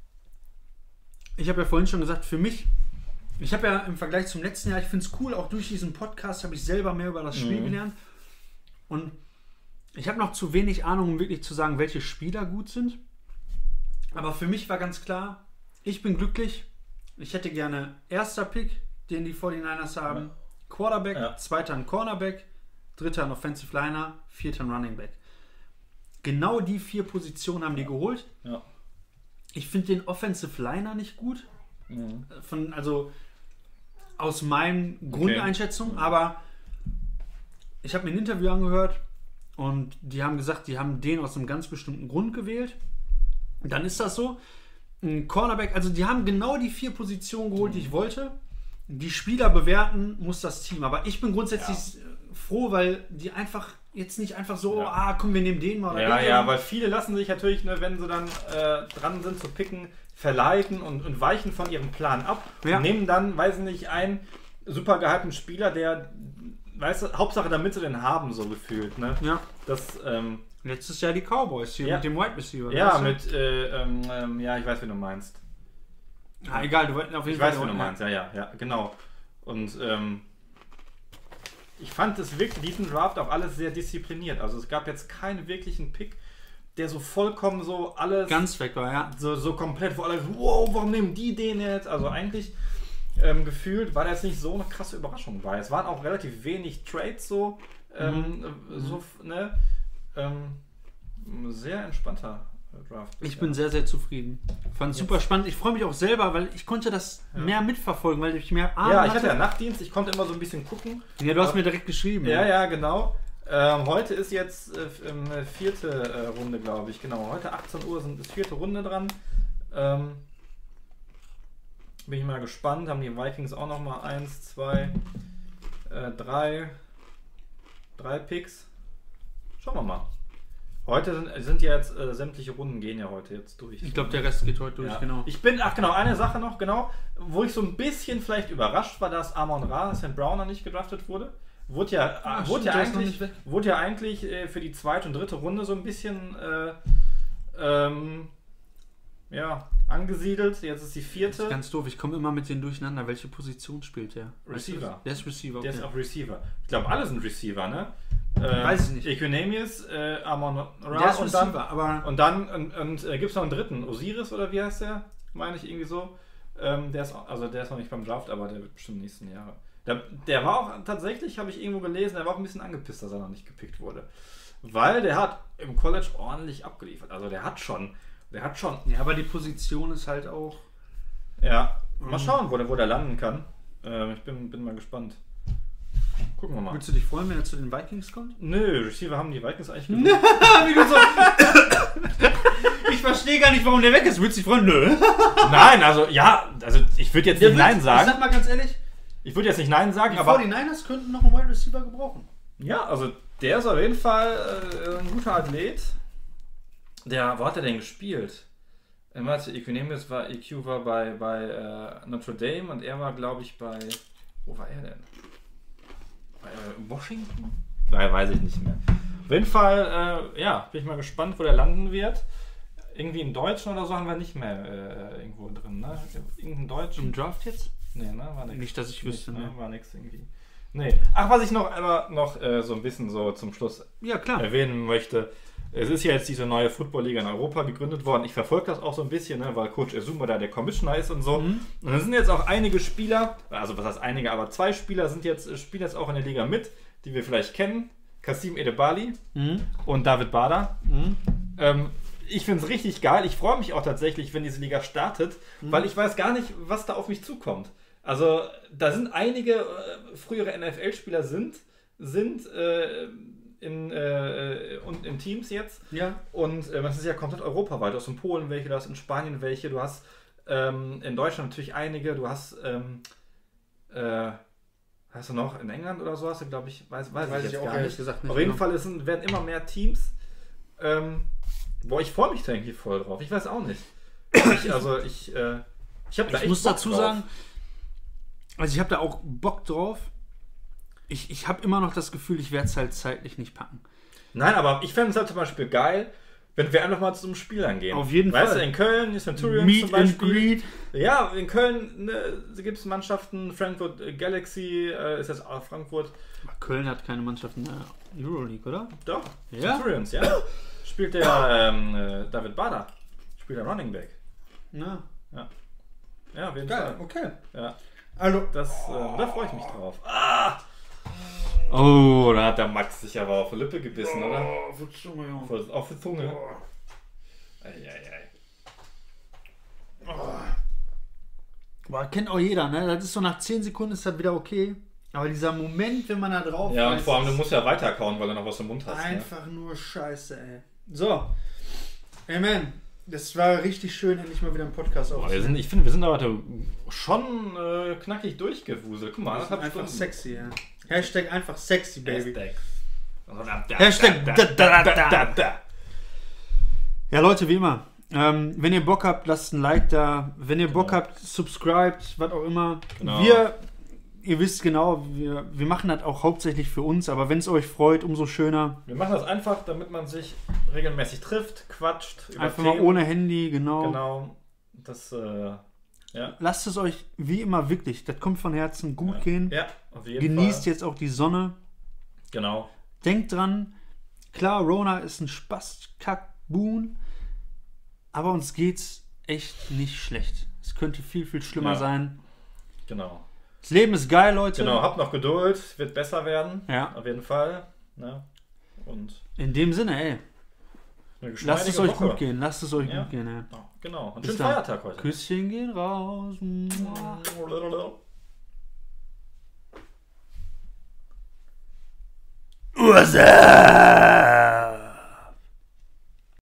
ich habe ja vorhin schon gesagt, für mich, ich habe ja im Vergleich zum letzten Jahr, ich finde es cool, auch durch diesen Podcast habe ich selber mehr über das Spiel mhm. gelernt und ich habe noch zu wenig Ahnung, um wirklich zu sagen, welche Spieler gut sind. Aber für mich war ganz klar, ich bin glücklich. Ich hätte gerne erster Pick, den die forty-niners haben. Ja. Quarterback, ja. zweiter ein Cornerback, dritter ein Offensive Liner, vierter ein Running Back. Genau die vier Positionen haben die geholt. Ja. Ich finde den Offensive Liner nicht gut. Mhm. Von, also aus meinen okay. Grundeinschätzungen. Aber ich habe mir ein Interview angehört und die haben gesagt, die haben den aus einem ganz bestimmten Grund gewählt. Dann ist das so. Ein Cornerback, also die haben genau die vier Positionen geholt, die ich wollte. Die Spieler bewerten muss das Team. Aber ich bin grundsätzlich ja. froh, weil die einfach jetzt nicht einfach so, ja. ah, komm, wir nehmen den mal. Oder ja, ja, weil viele lassen sich natürlich, ne, wenn sie dann äh, dran sind zu picken, verleiten und, und weichen von ihrem Plan ab. Ja. Und nehmen dann, weiß ich nicht, einen super gehypten Spieler, der, weißt du, Hauptsache damit sie den haben, so gefühlt. Ne? Ja. Das, ähm, Letztes Jahr die Cowboys hier ja. mit dem Wide Receiver. Ja, mit, äh, ähm, ähm, ja, ich weiß, wie du meinst. Ah, egal, du wolltest auf jeden ich Fall. Ich weiß, wie du meinst, ja, ja, ja, genau. Und ähm, ich fand, es wirkte diesen Draft auch alles sehr diszipliniert. Also es gab jetzt keinen wirklichen Pick, der so vollkommen so alles... Ganz weg war, ja. So, so komplett, wo alle so, wow, warum nehmen die den jetzt? Also eigentlich ähm, gefühlt war da jetzt nicht so eine krasse Überraschung bei. Es waren auch relativ wenig Trades so, ähm, mhm. so, ne? Ähm, sehr entspannter Draft. Ich bin sehr, sehr zufrieden. Fand es super spannend. Ich freue mich auch selber, weil ich konnte das ja. mehr mitverfolgen, weil ich mehr Ahnung Ja, ich hatte ja Nachtdienst, ich konnte immer so ein bisschen gucken. Ja, du hast mir direkt geschrieben. Ja, ja, ja genau. Ähm, heute ist jetzt äh, vierte äh, Runde, glaube ich. Genau, heute achtzehn Uhr sind ist vierte Runde dran. Ähm, bin ich mal gespannt. Haben die Vikings auch noch mal eins, zwei, äh, drei, drei Picks. Schauen wir mal. Heute sind, sind ja jetzt äh, sämtliche Runden gehen ja heute jetzt durch. Ich glaube, der Rest geht heute durch, ja. genau. Ich bin, ach genau, eine Sache noch, genau, wo ich so ein bisschen vielleicht überrascht war, dass Amon Ra, Saint Browner nicht gedraftet wurde. Wurde ja, Ach, wurde, stimmt, ja eigentlich, wurde ja eigentlich äh, für die zweite und dritte Runde so ein bisschen äh, ähm, ja, angesiedelt. Jetzt ist die vierte. Das ist ganz doof, ich komme immer mit denen durcheinander. Welche Position spielt der? Receiver. Der ist Receiver, okay. Der ist auch Receiver. Ich glaube, alle sind Receiver, ne? Äh, Weiß ich nicht. Equinemius, äh, Amon Ra der ist und Receiver, dann, aber und dann und, und äh, gibt es noch einen dritten, Osiris oder wie heißt der? Meine ich irgendwie so. Ähm, der ist also der ist noch nicht beim Draft, aber der wird bestimmt nächsten Jahre. Der, der war auch tatsächlich, habe ich irgendwo gelesen, der war auch ein bisschen angepisst, dass er noch nicht gepickt wurde. Weil der hat im College ordentlich abgeliefert. Also der hat schon, der hat schon. Ja, aber die Position ist halt auch. Ja, mal schauen, wo der, wo der landen kann. Ähm, ich bin, bin mal gespannt. Gucken wir mal. Willst du dich freuen, wenn er zu den Vikings kommt? Nö, Receiver haben die Vikings eigentlich genug. Wie du so. Ich verstehe gar nicht, warum der weg ist. Willst du dich freuen? Nö. Nein, also ja, also ich würde jetzt der nicht wird, Nein sagen. Ich sag mal ganz ehrlich. Ich würde jetzt nicht Nein sagen, die aber... Die forty-niners könnten noch einen Wide Receiver gebrauchen. Ja, also der ist auf jeden Fall äh, ein guter Athlet. Der, wo hat er denn gespielt? Er warte, Equinemius war, E Q war bei, bei äh, Notre Dame und er war, glaube ich, bei... Wo war er denn? Bei äh, Washington? Nein, weiß ich nicht mehr. Auf jeden Fall, äh, ja, bin ich mal gespannt, wo der landen wird. Irgendwie in Deutschen oder so haben wir nicht mehr äh, irgendwo drin, ne? Irgendein Deutschen. Im Draft jetzt? Nee, ne? War nix. Nicht, dass ich wüsste, ne? ne? War nix irgendwie. Nee. Ach, was ich noch einmal noch äh, so ein bisschen so zum Schluss Ja, klar. erwähnen möchte. Es ist ja jetzt diese neue Football-Liga in Europa gegründet worden. Ich verfolge das auch so ein bisschen, ne, weil Coach Azuma da der Commissioner ist und so. Mhm. Und dann sind jetzt auch einige Spieler, also was heißt einige, aber zwei Spieler sind jetzt, spielen jetzt auch in der Liga mit, die wir vielleicht kennen. Kassim Edebali Mhm. und David Bader. Mhm. Ähm, ich finde es richtig geil. Ich freue mich auch tatsächlich, wenn diese Liga startet, Mhm. weil ich weiß gar nicht, was da auf mich zukommt. Also da sind einige äh, frühere N F L-Spieler sind, sind äh, in, äh, und in Teams jetzt. Ja. Und äh, das ist ja komplett europaweit. Du hast in Polen welche, du hast in Spanien welche, du hast ähm, in Deutschland natürlich einige, du hast ähm, äh, hast du noch in England oder so, hast du, glaube ich, weiß, weiß, Weiß ich ich jetzt auch gar ehrlich nicht. gesagt nicht Auf jeden genau. Fall es sind, werden immer mehr Teams. Ähm, boah, ich freue mich da irgendwie voll drauf. Ich weiß auch nicht. Ich, also ich, äh, ich habe da Ich echt muss Bock dazu drauf. sagen, also ich habe da auch Bock drauf. Ich, ich habe immer noch das Gefühl, ich werde es halt zeitlich nicht packen. Nein, aber ich fände es halt zum Beispiel geil, wenn wir einfach mal zum Spielern gehen. Auf jeden weißt Fall. du, in Köln, die Centurions Meet zum and Beispiel. greet. Ja, in Köln ne, gibt es Mannschaften, Frankfurt äh, Galaxy äh, ist jetzt auch Frankfurt. Aber Köln hat keine Mannschaft in der Euroleague, oder? Doch, Ja? Centurions, ja. Spielt der ähm, äh, David Bader. Spielt der Running Back. Na, Ja, auf jeden geil, Fall. okay. Ja, Also, das, äh, da freue ich mich drauf. Ah! Oh, da hat der Max sich aber auf die Lippe gebissen, oder? oh, für die Zunge, Junge. Auf, auf die Zunge. Oh. Eieiei. Boah, kennt auch jeder, ne? Das ist so nach zehn Sekunden ist das wieder okay. Aber dieser Moment, wenn man da drauf Ja, und beißt, vor allem, du ist musst ja weiterkauen, weil du noch was im Mund hast. Ne? einfach nur Scheiße, ey. So. Amen. Das war richtig schön, endlich mal wieder einen Podcast Boah, wir aufzunehmen. sind, ich finde, wir sind aber heute schon äh, knackig durchgewuselt. Guck mal, Das ist anderthalb einfach Stunden. sexy, ja. Hashtag einfach sexy, baby. Hashtag. Hashtag da, da, da, da, da, da. da. Ja, Leute, wie immer. Ähm, wenn ihr Bock habt, lasst ein Like da. Wenn ihr Bock Genau. habt, subscribt, was auch immer. Genau. Wir, ihr wisst genau, wir, wir machen das auch hauptsächlich für uns, aber wenn es euch freut, umso schöner. Wir machen das einfach, damit man sich regelmäßig trifft, quatscht. Über Einfach mal Themen. ohne Handy, genau. Genau. Das, äh, ja. Lasst es euch wie immer wirklich, das kommt von Herzen, gut ja. gehen. Ja, auf jeden Genießt Fall. jetzt auch die Sonne. Genau. Denkt dran, klar, Rona ist ein Spast-Kack-Boon, aber uns geht's echt nicht schlecht. Es könnte viel, viel schlimmer Ja. sein. Genau. Das Leben ist geil, Leute. Genau, habt noch Geduld, wird besser werden. Ja. Auf jeden Fall. Ne? Und In dem Sinne, ey, eine lasst geschmeidige es euch Woche. gut gehen. Lasst es euch Ja. gut gehen, ey. Ja, genau. Und Bis schönen dann. Feiertag heute. Küsschen gehen raus. Ursa!